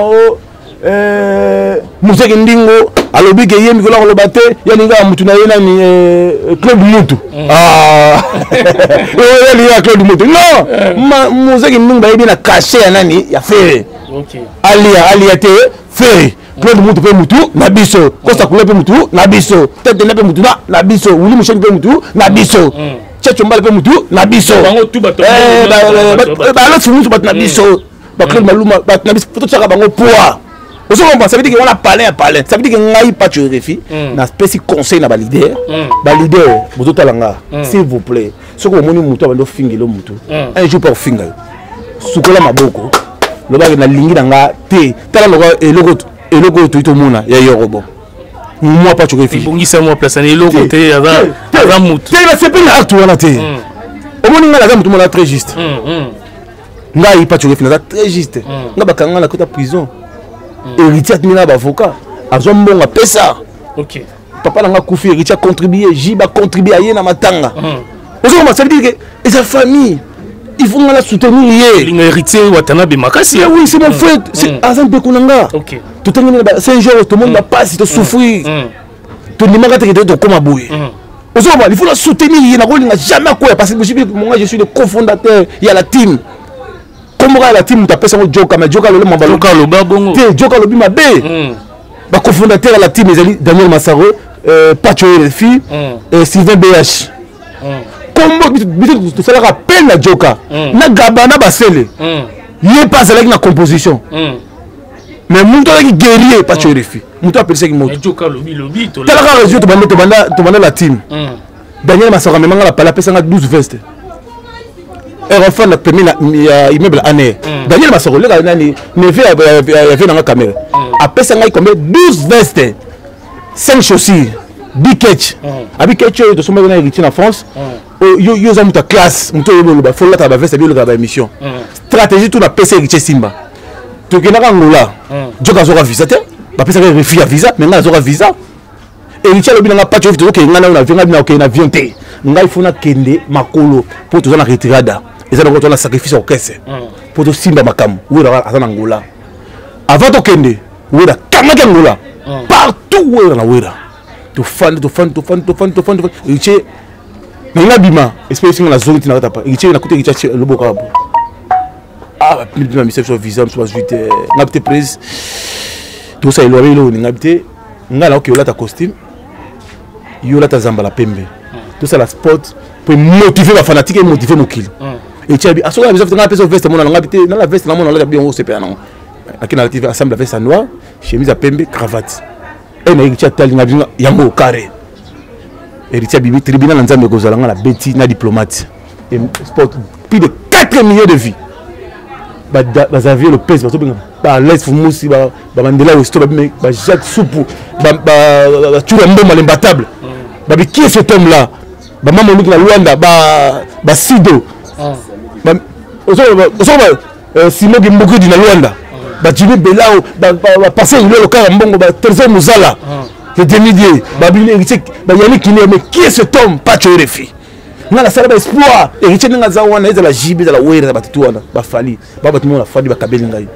euh musique ndingo alobi ke yemi ko la loba te ya ninga mutu na yena ni club mutu ah eh ya club mutu non musique ndingo ba yebi na caché ya nani ya fere OK alia alia te fere Claude mutu pe mutu na biso Costa Coulé pe mutu na biso tête de pe mutu na biso Wuli Michel pe mutu na biso Checho Mbale pe mutu na biso bango tout bato eh ba ba l'autre mutu bat na biso ba Claude Maluma bat na biso tout ça bango poids vous comprenez ça veut dire qu'on a parlé à parler ça veut dire que ngai pas tu refi na spécial conseil na ba leader ba leader bozo talanga s'il vous plaît ce que moni mutu ba ndo fingelo mutu un jour pour fingal sukola maboko le ba na lingi nga te tala lo eloko et le go tout mona ya yorobo moi pas tu refi bongi ça moi place et le côté ya za mutu te la c'est pas acte wana te omoni nga naza motu mona très juste ngai Pacho Refi naza très juste nga bakanga na kota prison héritier atindi na bavocat azwa mbongo apesa papa nanga kufi héritier contribuer ji ba contribuer aye na matanga ozoma ça veut dire que et sa famille il faut la soutenir hier l'héritier Watanabe Makasi oui c'est mon frère c'est Azam Bekunanga OK tout c'est un jour tout le monde va passer de souffrir tout le monde va te comme aboué ozoma il faut la soutenir hier na kolinga jamais quoi parce que moi je suis le cofondateur il y a la team comme la team tu appelles ça Joka mais Joka le mamba Joka le babongo Joka le bima bé ba cofondateur la team ezali Daniel Massaro Pacho Refi Sylvain B H Combo tu fais le rappel à Joka na Gabana Basele il passe avec la composition mais muto qui guerrier Pacho Refi muto appelle ça qui moto Joka lobby lobby tu la réseau tu banda tu banda tu banda la team Daniel Massaro même la pala pesa douze vestes et enfin la première immeuble année Daniel Massaro le gars nani neve avait dans la caméra après ça il combien douze vestes cinq chaussures big catch abi catch de son mari héritier en France yo yo za muta classe muto yo ba faut la ta ba veste bi le ba émission stratégie tout na P C héritier Simba to ke na Angola Joka zora visa te ba pesa ke refus visa mais nga zora visa héritier lobi na Pacho Refi to ke nga na venga na ke na avion te nga il faut na kende makolo pour to na retirada et ça donc on a sacrifice au caisse pour to Simba makam ou la azana Angola avant to kende ou la kamaka Angola partout où on a ouera to fan to fan to fan to fan to fan to héritier na bima espèce na zone tina tapa héritier na côté héritier le bokabo ah plus de message sur visa sur huit na peut prise tout ça il lo lo ni ngabité ngala OK yola ta costume yola ta zamba la pembe tout ça la sport pour motiver la fanatique et motiver nos kills et tu as bien asoka bizofte na pesa veste mona ngabité na la veste na mona la bien au C P A non akina active ensemble la veste noire chemise à pembe cravate et na héritier tali ngabinga yango carré héritier bibi tribunal nzambe kozala nga la beti na diplomate et sport plus de quatre millions de vies ba ba Xavier Lopez ba tobinga ba Les Fumusi ba ba Mandela Westo ba ba Jacques Soupou ba ba Tchura Mboma l'imbattable ba qui est cet homme là ba Maman Luc na Luanda ba ba Sido ba oso oso ba Simo Gimbuku di na Luanda ba Jimmy Belao ba ba passer le local mbongo ba Trésor Muzala le demi-dieu babine héritier ba Yannick Kine mais qui est cet homme Pacho Refi na la sala ba espoir héritier nga za wana eza la jibe za la wera ba tutu wana ba fali ba ba tumo la fali ba kabeli ngai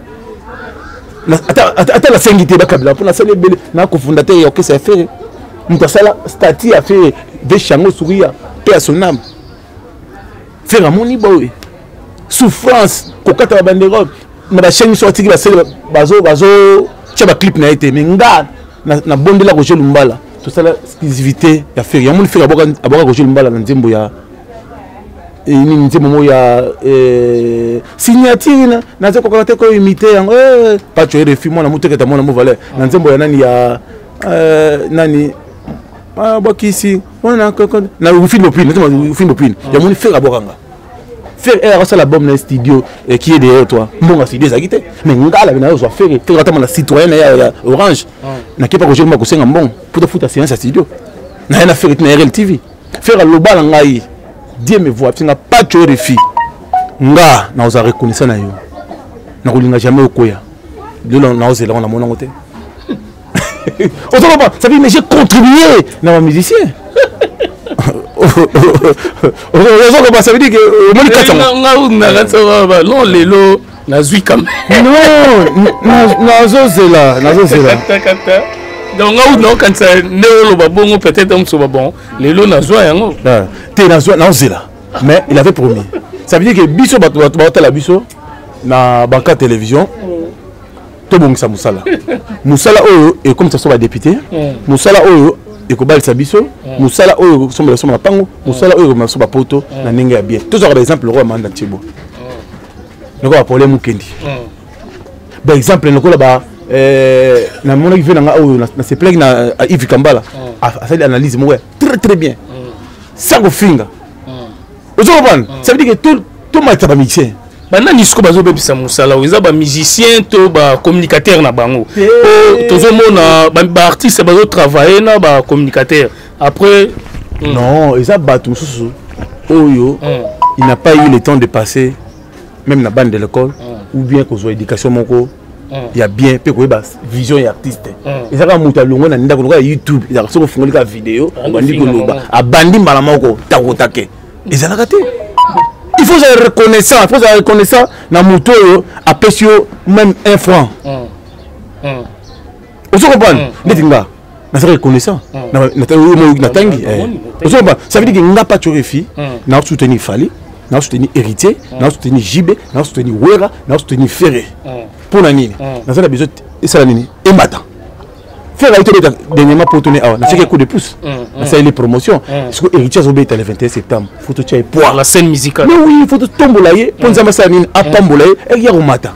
ata ata la sengité ba kabela pour la sala bele na ko fondateur ya OK ça fait mto sala stati a fait de chango souria paix à son âme faire amoni boy souffrance ko kata ba bandero na ba chaîne sorti ba sala bazo bazo cha ba clip na été mais nga na na bondela Roger Lumbala tout ça la exclusivité ya faire ya mon faire aboka aboka Roger Lumbala na nzembo ya et ni nzembo ya euh signature na na zeko ko ko imiter yango eh Pacho Refi mona muteketa mona mo valeur na nzembo ya nani ya euh nani ah bokisi on ko na ufini opine na ufini opine ya mon faire aboka nga faire era ça l'album na studio et qui est derrière toi mbonga studio ça quitté mais ngala bina zo faire faire attendre la citoyenne ya Orange na kepa ko jema ko senga mbongo pour te foutre séance studio na na faire na R L T V faire le bal ngai Dieu me voit singa Pacho Refi nga na oza reconnaître na yo na kolinga jamais okoya lelo na ozela on a mon ngote autant pas ça veut mais j'ai contribué na ma musicien ça veut dire que non lelo nazwi kam non nazozela nazozela donc non quand ça ne ba bongo peut-être on soit bon lelo nazwa yango te nazwa nazela mais il avait promis ça veut dire que biso bato bato la biso na banka télévision to bongisa musala musala oyo et comme ça soit député musala oyo et ko balisa biso musala oyo somba somba pango musala oyo ma soba poto na ninga ya bien tous par exemple le roi Manda Tibo nako ba problème mukendi par exemple nako ba euh na mona qui vient na oyo na se plaque na Yves Kambala a fait l'analyse moi très très bien ça go finga ozo ban ça veut dire que tout tout ma taba mixé bana nisiko bazo bebisa musala oza ba musicien to ba communicateur na bango o tozo mona ba artiste bazo travailler na ba communicateur après non eza bato susu oyo il n'a pas eu le temps de passer même dans la bande de l'école ou bien qu'on soit éducation mon il y a bien peu que vision et artiste et ça quand muta longo na nda ko YouTube il a so fongoli ka vidéo bandi ko loba a bandi mbala moko tako take et ça raté il faut se reconnaissant il faut se reconnaissant na moto a pesio même un franc on se comprend netinga na se reconnaissant na na tangi on se comprend ça veut dire que nga pas chorefi na soutenir Fali na soutenir héritier na soutenir Jibé na soutenir Wera na soutenir Ferré pour la nini na ça la besoin et ça la nini et matin faire la télé dernièrement pour tourner ah na c'est coup de pouce na ça les promotions parce que héritier zo beta le vingt et un septembre faut te tirer poids la scène musicale mais oui faut te tombolayer pour ça ça nini a pambolayer et hier au matin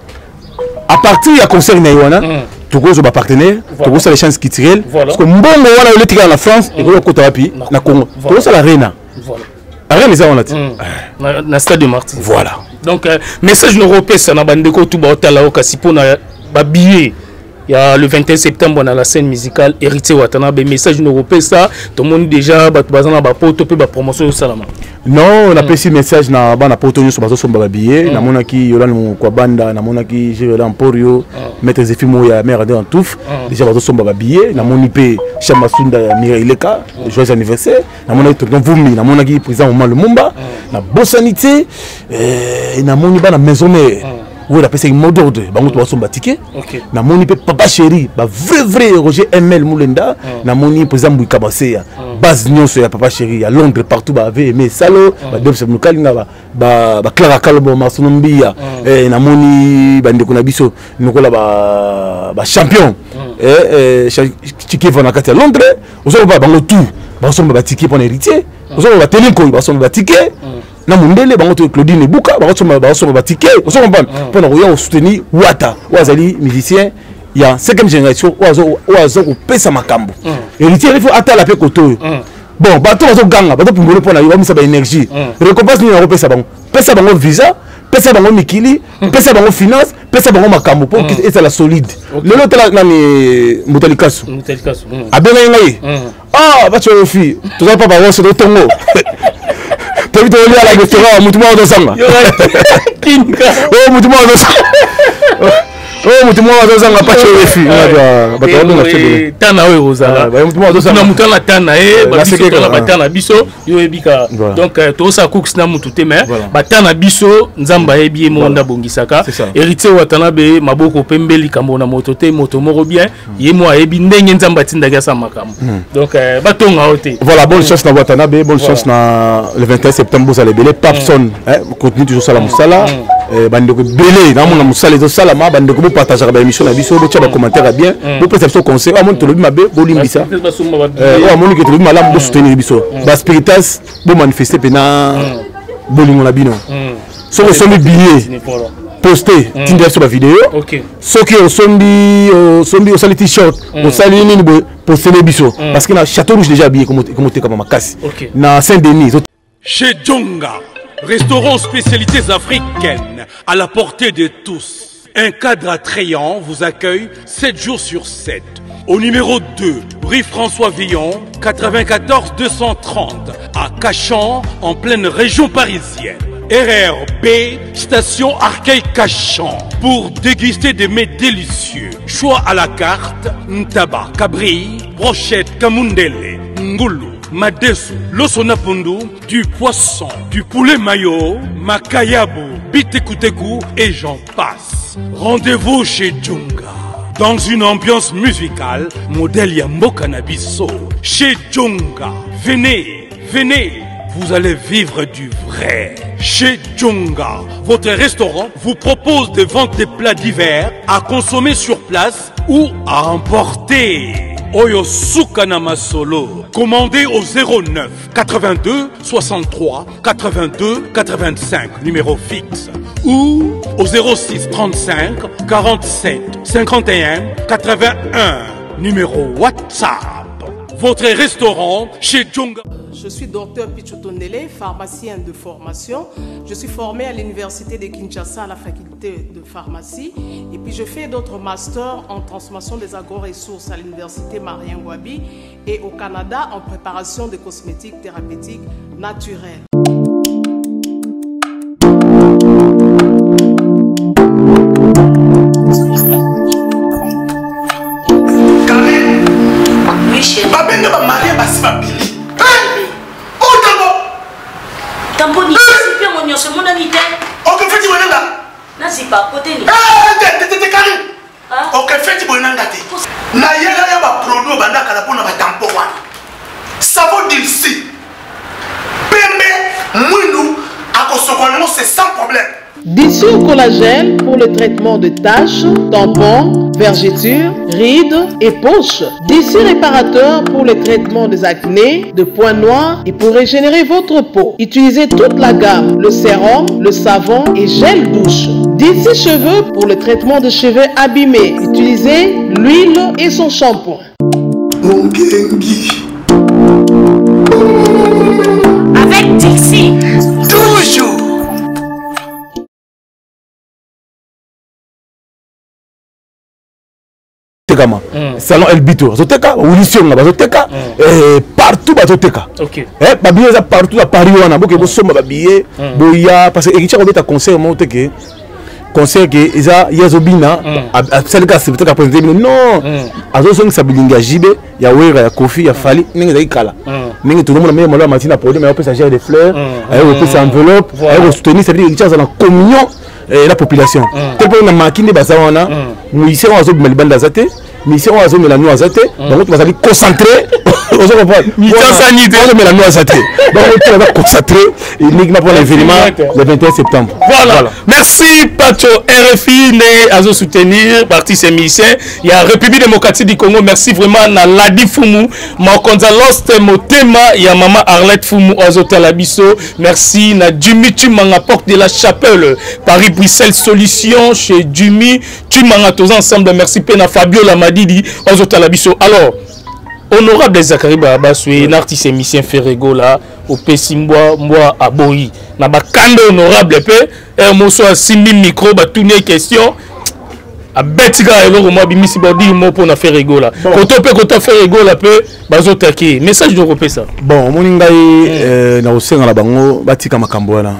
à partir ya concert na yona Togo zo ba partenaire Togo ça les chances qui tirent parce que mbongo wana le tika la France et ko kota wapi na Congo Togo ça la reina voilà rien les on a na stade de Martyrs voilà donc euh, message européen ça na bandeko tout ba otala o kasi pona ba billet il y a le vingt et un septembre on a la scène musicale héritier Watanabe message européen ça tout le monde déjà ba bazana ba poto pe ba promotion au salama non on a pris message na ba na poto yo so bazo somba ba billet na mona ki yolan kwa banda na mona ki Jérélan Emporio maître Zefimo ya mère en touf déjà bazo somba ba billet na moni pe Chama Sunda ya Miraileka joyeux anniversaire na mona to donc vumi na mona ki président Omar Lumumba na Bossanité et na moni ba na maison mère oui, la personne mot d'ordre, bah on doit son batiquer. Na moni pe papa chéri, bah vrai vrai Roger M L Moulenda, na moni président Bouika Bassé, base nyonso ya papa chéri, à Londres partout bah avait aimé salo, bah deux c'est mukalinga bah bah bah Clara Kalbo Marsonombia, et na moni bah ndeko na biso, noko la bah bah champion, et Chiki Van Akati à Londres, on s'en va bah on tout, bah on s'en va batiquer pour héritier, on s'en va telinko, bah on s'en va batiquer. Na mundele bango to Claudine Buka bango to ba so ba ticket on se comprend pour nous soutenir Wata Wazali musicien il y a cinquième génération oazo oazo ko pesa makambo héritier il faut atala pe koto bon bato bazo ganga bato pungolo pour na yo misa ba énergie récompense ni na pesa bango pesa bango visa pesa bango mikili pesa bango finance pesa bango makambo pour que ça la solide le lot là nani mutalikasu mutalikasu abena ngai ah ba cho fi to za pa ba wo so do tongo tu as vu à la restaurant, mutumo wa dosanga. Kinka. Oh mutumo wa dosanga. Oh mutumo wa dosanga pas chez fi. Unajua bataona na chede. Tana wewe uzala. Ba mutumo wa dosanga. Na mutana tana eh ba biso tana batana biso yo ebika. Donc to sa cooks na mutute mais batana biso nzamba ebi monda bongisaka. Héritier Watanabe maboko pembeli kambo na motote moto moro bien. Yemo ebi ndenge nzamba tindaga sa makambo. Donc batonga ote. Voilà, bonne chance na Watanabe, bonne chance na le vingt et un septembre vous allez belé Papson hein continue toujours ça la musala bandeko belé na mona musala zo sala ma bandeko partager ba émission na biso bo tia ba commentaire bien bo perception conseil amon to lobi mabe bo limbisa euh amon ke to lobi malam bo soutenir biso ba spiritas bo manifester pena bo lingo na bino so so le billet poster tinder sur la vidéo so ki sombi sombi au sali t-shirt au sali nini bo poster les biso parce que na Château Rouge déjà habillé comme comme comme makasi na Saint-Denis. Chez Djonga, restaurant spécialités africaines à la portée de tous. Un cadre attrayant vous accueille sept jours sur sept. Au numéro deux, rue François Villon, quatre-vingt-quatorze deux cent trente, à Cachan, en pleine région parisienne. R R B, station Arcueil-Cachan, pour déguster des mets délicieux. Choix à la carte, ntaba, cabri, brochette, kamundele, ngoulou, madesu, losonapundu, du poisson, du poulet mayo, makayabu, bitekuteku et j'en passe. Rendez-vous chez Djonga, dans une ambiance musicale, modèle Yambo Cannabiso. Chez Djonga, venez, venez, vous allez vivre du vrai. Chez Djonga, votre restaurant vous propose de vendre des plats divers à consommer sur place ou à emporter. Oyo Sukanama Solo. Commandez au zéro neuf quatre-vingt-deux soixante-trois quatre-vingt-deux quatre-vingt-cinq, numéro fixe. Ou au zéro six trente-cinq quarante-sept cinquante et un quatre-vingt-un, numéro WhatsApp. Votre restaurant chez Djonga. Je suis docteur Pichotondele, pharmacien de formation. Je suis formé à l'université de Kinshasa à la faculté de pharmacie. Et puis je fais d'autres masters en transformation des agro-ressources à l'université Marien Ngouabi et au Canada en préparation de cosmétiques thérapeutiques naturelles. nyonso monani te. Ok, feti bonanga. Nazipa côté ni. Ah, te te te kari. Ok, feti bonanga te. Na yela ya ba produit banda kala pona ba tampo wana. Savon d'ici. Pembe, mounou, à Kosokono, c'est sans problème. Dissure collagène pour le traitement de taches, tampons, vergetures, rides et poches. Dissure réparateur pour le traitement des acnés, de points noirs et pour régénérer votre peau. Utilisez toute la gamme, le sérum, le savon et gel douche. Dissure cheveux pour le traitement de cheveux abîmés. Utilisez l'huile et son shampoing. Avec Dixie. Toujours. Salon El Bito, Zoteka, Ulission, Bazoteka, partout Bazoteka. Ok. Eh, Babie partout à Paris, on a beaucoup de sommes babillés, Boya, parce que Eric Robert a conseillé au Monteke. Conseil que Isa Yazobina a celle qui a peut-être présenté non azo son sabilinga jibe ya wera ya kofi ya fali ninga zai kala ninga tout le monde même la matin à produire mais on peut s'agir des fleurs on peut s'enveloppe on soutenir ça veut dire qu'il y a une communion la population tel pour na makinde bazawana muisi on azo malibanda zate muisi on azo melano azate donc tu vas aller concentrer on se comprend mi sanité on melano azate donc tu vas concentrer et nigma pour l'événement le vingt et un septembre. Voilà. Merci Pacho R F I né azo soutenir parti ces musiciens. Il y a République démocratique du Congo. Merci vraiment na Ladi Fumu, Makonza Lost Motema, il y a Maman Arlette Fumu azo Talabiso. Merci na Jimmy Tumanga porte de la Chapelle Paris Bruxelles Solution chez Jimmy Tumanga tous ensemble. Merci Pena Fabio Lamadidi azo Talabiso. Alors honorable Zachary Babaswe, un artiste émissien Ferrego là, au Pessimbois, moi à Boyi. Na ba kando honorable pe, et mo so simbi micro ba tourner question. A betika elo mo bimisi ba di mo pour na Ferrego là. Koto pe koto Ferrego là pe, bazo taki. Message de repé ça. Bon, mon ngai na osenga la bango batika makambo wana.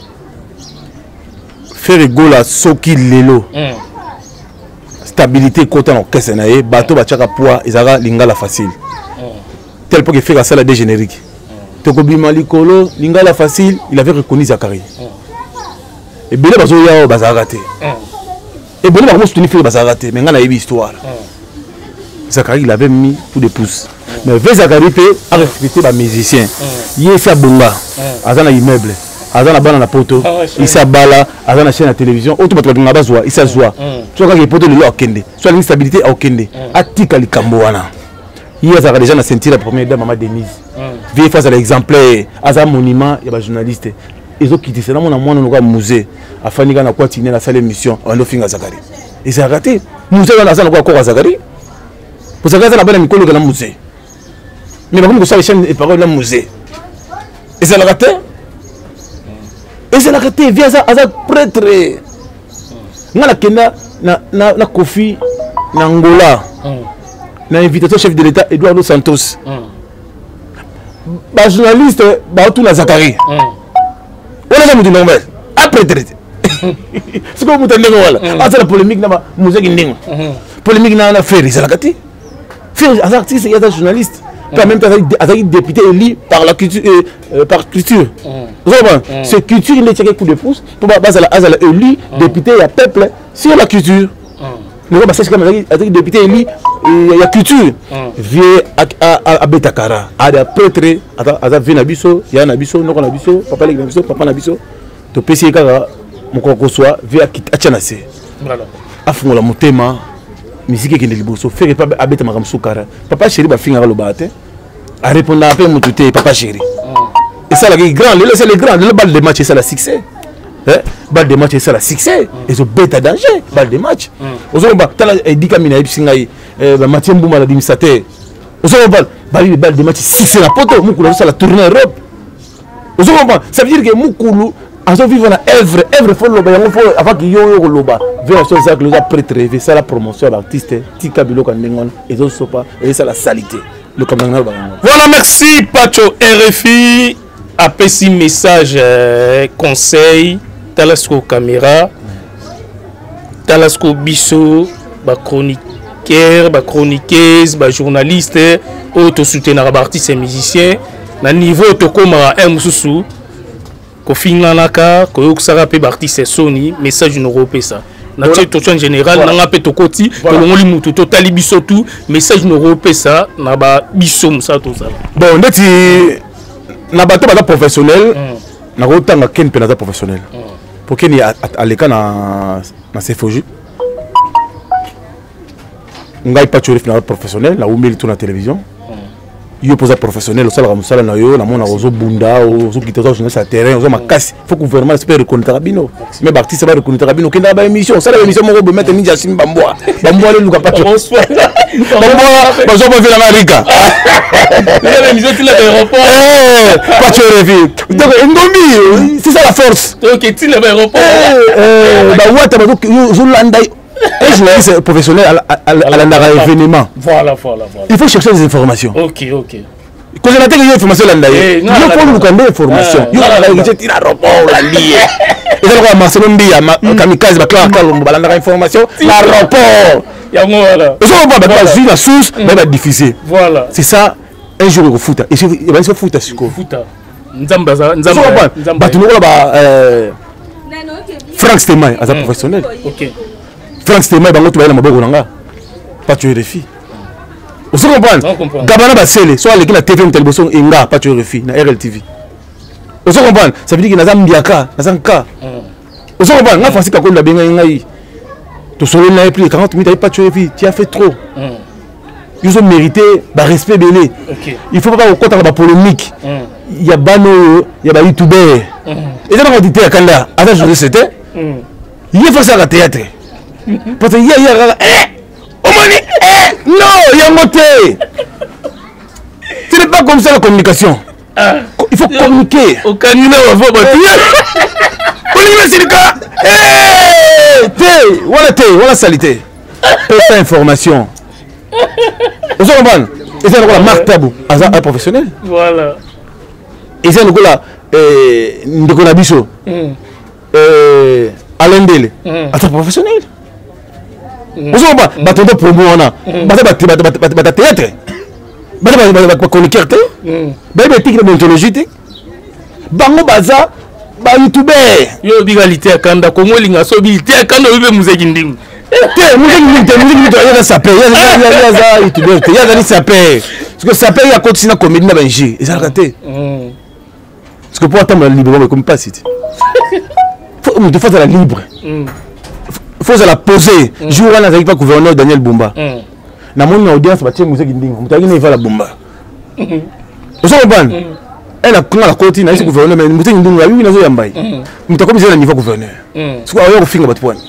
Ferrego là soki lelo. Stabilité côté en caisse naé bateau bachaka poids ezara lingala facile tel pour que faire ça la dé générique toko bima likolo lingala facile il avait reconnu Zachary et belé bazo ya bazarate et belé ba mo soutenir faire bazarate mais ngana yebi histoire Zachary il avait mis tout de pouces mais ve Zachary pe a respecté ba musicien yesa bonga azana immeuble azana bana na poto isa bala azana chaîne à télévision auto bato nga bazwa isa zwa tu vois que poto le okende soit l'instabilité à okende atika likambo wana il y a déjà na sentir la première dame Maman Denise vie face à l'exemplaire aza monument ya ba journaliste ezo kiti c'est là mon amona no musée afanika na kwatine na salle émission on finga Zachary et ça raté musée na sana kwa kwa Zachary pour ça que ça na bana mikolo na musée mais comme ça chaîne et parole na musée et ça l'a raté. Et c'est la réalité, vient ça, ça prêtre. N'a kena na na na Kofi na Angola. Na invitation chef de l'État Eduardo Santos. Ba journaliste ba tout na Zachary. On a jamais dit non mais après traité. C'est comme vous entendez voilà. Ah c'est la polémique na ba musée ndingo. Polémique na na Ferry, c'est la réalité. Ferry, un artiste il y a des journalistes. Quand même avec député élu par la culture euh, par culture mm. mm. Ce culture il est tiré coup de pouce pour base à la élu député et peuple sur la culture mais bah c'est comme avec député élu il y a culture vieux à à Betakara à des prêtres à à Venabiso il y a Nabiso non Nabiso papa les Nabiso papa Nabiso to pesi kaka moko soit vieux à Tchanase voilà afungola motema musique qui est liboso faire pas abeta makam sukara papa chéri ba finga lo bate a répondre un peu mututé papa chéri et ça la grand le c'est le grand le balle de match c'est la succès hein balle de match c'est la succès et so beta danger balle de match ozo ba tala edika mina ibisinga yi ba Mathieu Mbuma la administrateur ozo ba balle balle de match succès la poto mukulu ça la tournée Europe ozo ba ça veut dire que mukulu azo vivre na œuvre œuvre faut loba yango faut avant que yo yo loba vers ça ça que les prêtre ça la promotion d'artiste tika biloko ndengon et zo sopa et ça la salité le commandant. Voilà, merci Pacho R F I a passé message euh, conseil Talasco caméra Talasco biso ba chroniqueur ba chroniqueuse ba journaliste auto soutenir ba artiste et musicien na niveau to koma un mususu kofinganaka koyokusaka pe baartiste soni message neuropesa na tie to en général nanga pe tokoti tolongoli mutu totali biso tout message neuropesa na ba biso musa to sala bon ndeti na bato baza professionnel na kotanga ken pe na professionnel pour ken aleka na na Sefoji ngai pas tu na professionnel na umeli to na télévision yo posa professionnel au sala musala na yo na mona ozo bunda ozo kitazo sur sa terrain ozo makasi faut que gouvernement espère reconnaître rabino mais artiste va reconnaître rabino kenda ba émission sala émission moko be mettre ninja sim bamboa bamboa le luka pas bamboa bazo ba vela marika la émission tu l'aéroport eh pas tu revi donc ngomi c'est ça la force donc tu l'aéroport eh ba wata ba zo landa un journaliste professionnel à l'endroit événement. Voilà, voilà, voilà. Il faut chercher des informations. Ok, ok. Quand on a des informations là, il faut nous donner des informations. Il y a des aéroports là liés. Et là, on a Marcelo Mbia, Kamikaze, Bakla, Kalombo, on a information. L'aéroport. Il y a voilà. Et ça on va pas jouer la source, mais va diffuser. Voilà. C'est ça. Un jour au foot. Et il va se foot à Suko. Foot. Nzamba, Nzamba. Bah tu nous là Franck Stemay, as un professionnel. Ok. Franck Stemay bango tu vas na maboko nanga. Pas tuer les filles. Vous comprenez? Gabana Basele, soit les la T V télévision inga pas tuer les filles na R L T V. Vous comprenez? Ça veut dire que na zambiaka, na zanka. Vous comprenez? Na Francis Kakonda benga ngai. To solo na plus quarante minutes pas tuer les filles, tu as fait trop. Ils ont mérité ba respect belé. Il faut pas au compte ba polémique. Il y a bano, il y a ba youtubeur. Et ça on dit à Kanda, avant je c'était. Il faut ça à théâtre. Parce qu'il y a eh Omani eh non il y a moté. Ce n'est pas comme ça la communication. Il faut communiquer. Au canina on va battre. Communiquer c'est le cas. Eh té, voilà té, voilà salité. Pas information. Vous comprenez? Et c'est la marque tabou, un professionnel. Voilà. Et c'est le là eh ndekona biso. Euh Alain Dele. Un professionnel. Vous comprenez? Bah tonton promo on a. Bah bah bah bah théâtre. Bah bah bah chroniqueur té. Bah bah tic de mythologie té. Bango baza ba youtubeur. Yo bigalité akanda kongo linga so bilité akanda obe muzeki ndingu. Té muzeki ndingu muzeki ndingu ya ça paye. Ya ya za youtubeur té. Ya za ça paye. Parce que ça paye ya côté na comédie na benji. Et ça raté. Parce que pour attendre libre comme pas site. Faut de faire la libre. Faut la poser. Jour là avec pas gouverneur Daniel Bumba. Na mon audience ba tie muzeki ndingu. Mutaki ne va la Bumba. Vous comprenez? Elle a comment la côté na gouverneur mais muzeki ndingu oui na zo yambai. Mutako bizela niveau gouverneur. Parce que ayo finga ba point.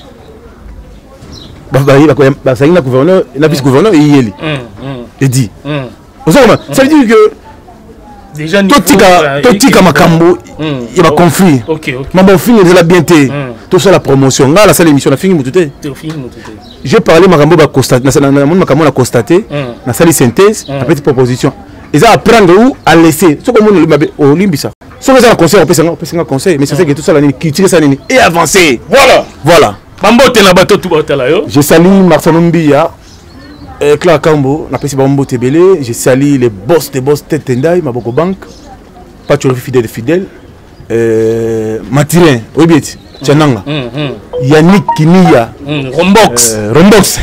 Ba ba ba ça ina gouverneur, na vice gouverneur et yeli. Et dit. Vous comprenez? Ça veut dire que déjà totika totika makambo il y a conflit. OK OK. Mambo fingi de la bienté. Tout ça la promotion. Là la salle émission la fingi mututé. J'ai parlé makambo ba constater na mon makambo na constater na salle synthèse la petite proposition. Ils ont apprendre où à laisser. Ce que mon au limbisa. Ce que ça conseil on peut ça on peut ça conseil mais c'est ça que tout ça la critiquer ça et avancer. Voilà. Voilà. Bambo te na bato tout batala yo. Je salue Marcelo Mbia. Euh, Claire Kambo, on appelle Bambo Tebele, je salue les boss des boss Tetendai, Maboko Bank, Patcholo fidèle fidèle, euh, Matirin, Obiet, Tchananga, Yannick Kinia, Rombox, euh, Rombox.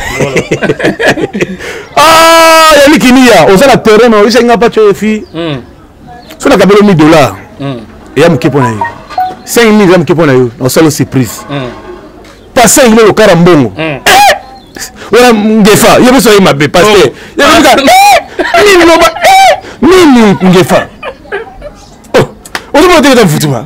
Ah, Yannick Kinia, on a la terrain, on a un patch de filles, sur la cabine de mille dollars, et à Mukepona, cinq mille à Mukepona, on a une surprise. Pas cinq mille au Karambongo. Voilà ngefa yebo so mabe parce que ni loba ni ngefa oh on va monter dans le futur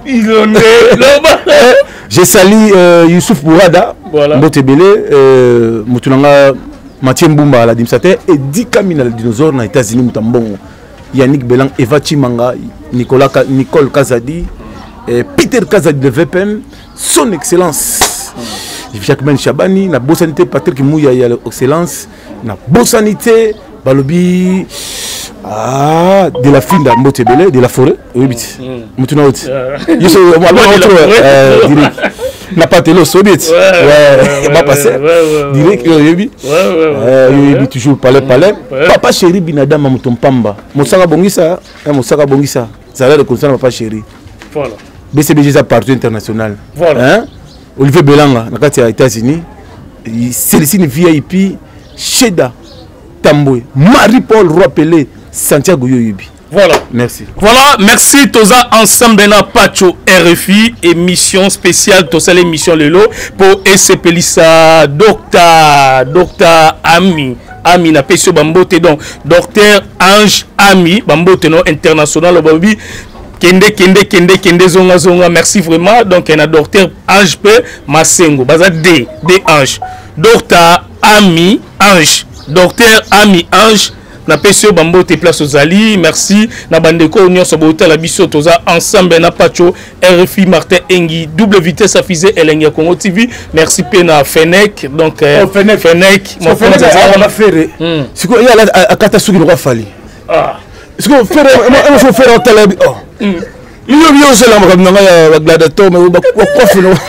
je salue Youssouf Bourada Mbotebele euh mutulanga Mathieu Mbumba la dimsate et dix Kamina le dinosaure na États-Unis mutambongo Yannick Belang Eva Chimanga Nicolas Nicole Kazadi et Peter Kazadi de V P M son excellence Jacqueline Chabani, la Bossanité, Patrick Mouya, il y a l'excellence, la Bossanité, Balobi, ah, de la fin de Motebele, de la forêt, oui, Moutouna Haute. Je suis moi, l'autre, direct. N'a pas télé, Sobit. Ouais, va passer. Direct, oui, oui, toujours palais, palais. Papa chéri, Binadam, Mouton Pamba. Moussaka Bongisa, Moussaka Bongisa. Ça a l'air de concernant Papa chéri. Voilà. B C B G est partout international. Voilà. Hein? Olivier Belanga, aux États-Unis. Célicine V I P, Sheda Tamboué, Marie-Paul Roy-Pelé, Santiago Yoyubi. Voilà. Merci. Voilà, merci Toza ensemble na Pacho R F I, émission spéciale, Toza l'émission Lelo pour S C Pelissa, Docteur, Docteur Ami. Ami na Pesio Bambote, donc Docteur Ange Ami, Bambote non international, Babi. Kende, kende, kende, kende, zonga, zonga, merci vraiment. Donc, il y a Docteur Ange P. Masengo, Baza D, D Ange. Docteur Ami Ange, Docteur Ami Ange. Na Pesio Bambote place aux Ali, merci. Na Bandeko Union Sobote la Bisso Toza ensemble na Pacho R F I Martin Engi double vitesse affisée Elengia Congo T V. Merci Pena Fenech donc oh, Fenech Fenech mon frère on a fait. C'est quoi il y a la Katasuki le roi Fali. Ah. Est-ce qu'on fait on faut faire en télé. Oh. Il y a bien c'est là comme dans la gladiateur mais quoi fait non.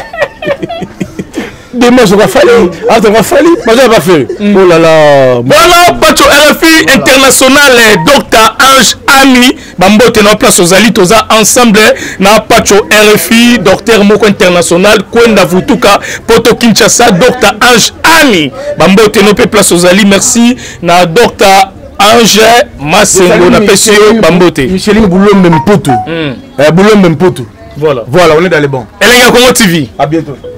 Demain, je vais falloir. Ah, ça va falloir. Moi, je vais faire. Oh là là. Voilà, Pacho R F I international, Docteur Ange Ami. Bambote na place aux Ali, toza ensemble. Na Pacho R F I, Docteur Moko international. Kwenda Vutuka, Poto Kinshasa, Docteur Ange Ami. Bambote na place aux Ali, merci. Na Docteur Ange Masengo, na Pesio Bambote. Micheline Boulombe Mpoto. Boulombe Mpoto. Voilà. Voilà, on est dans les bons. Elenga Congo T V. À bientôt.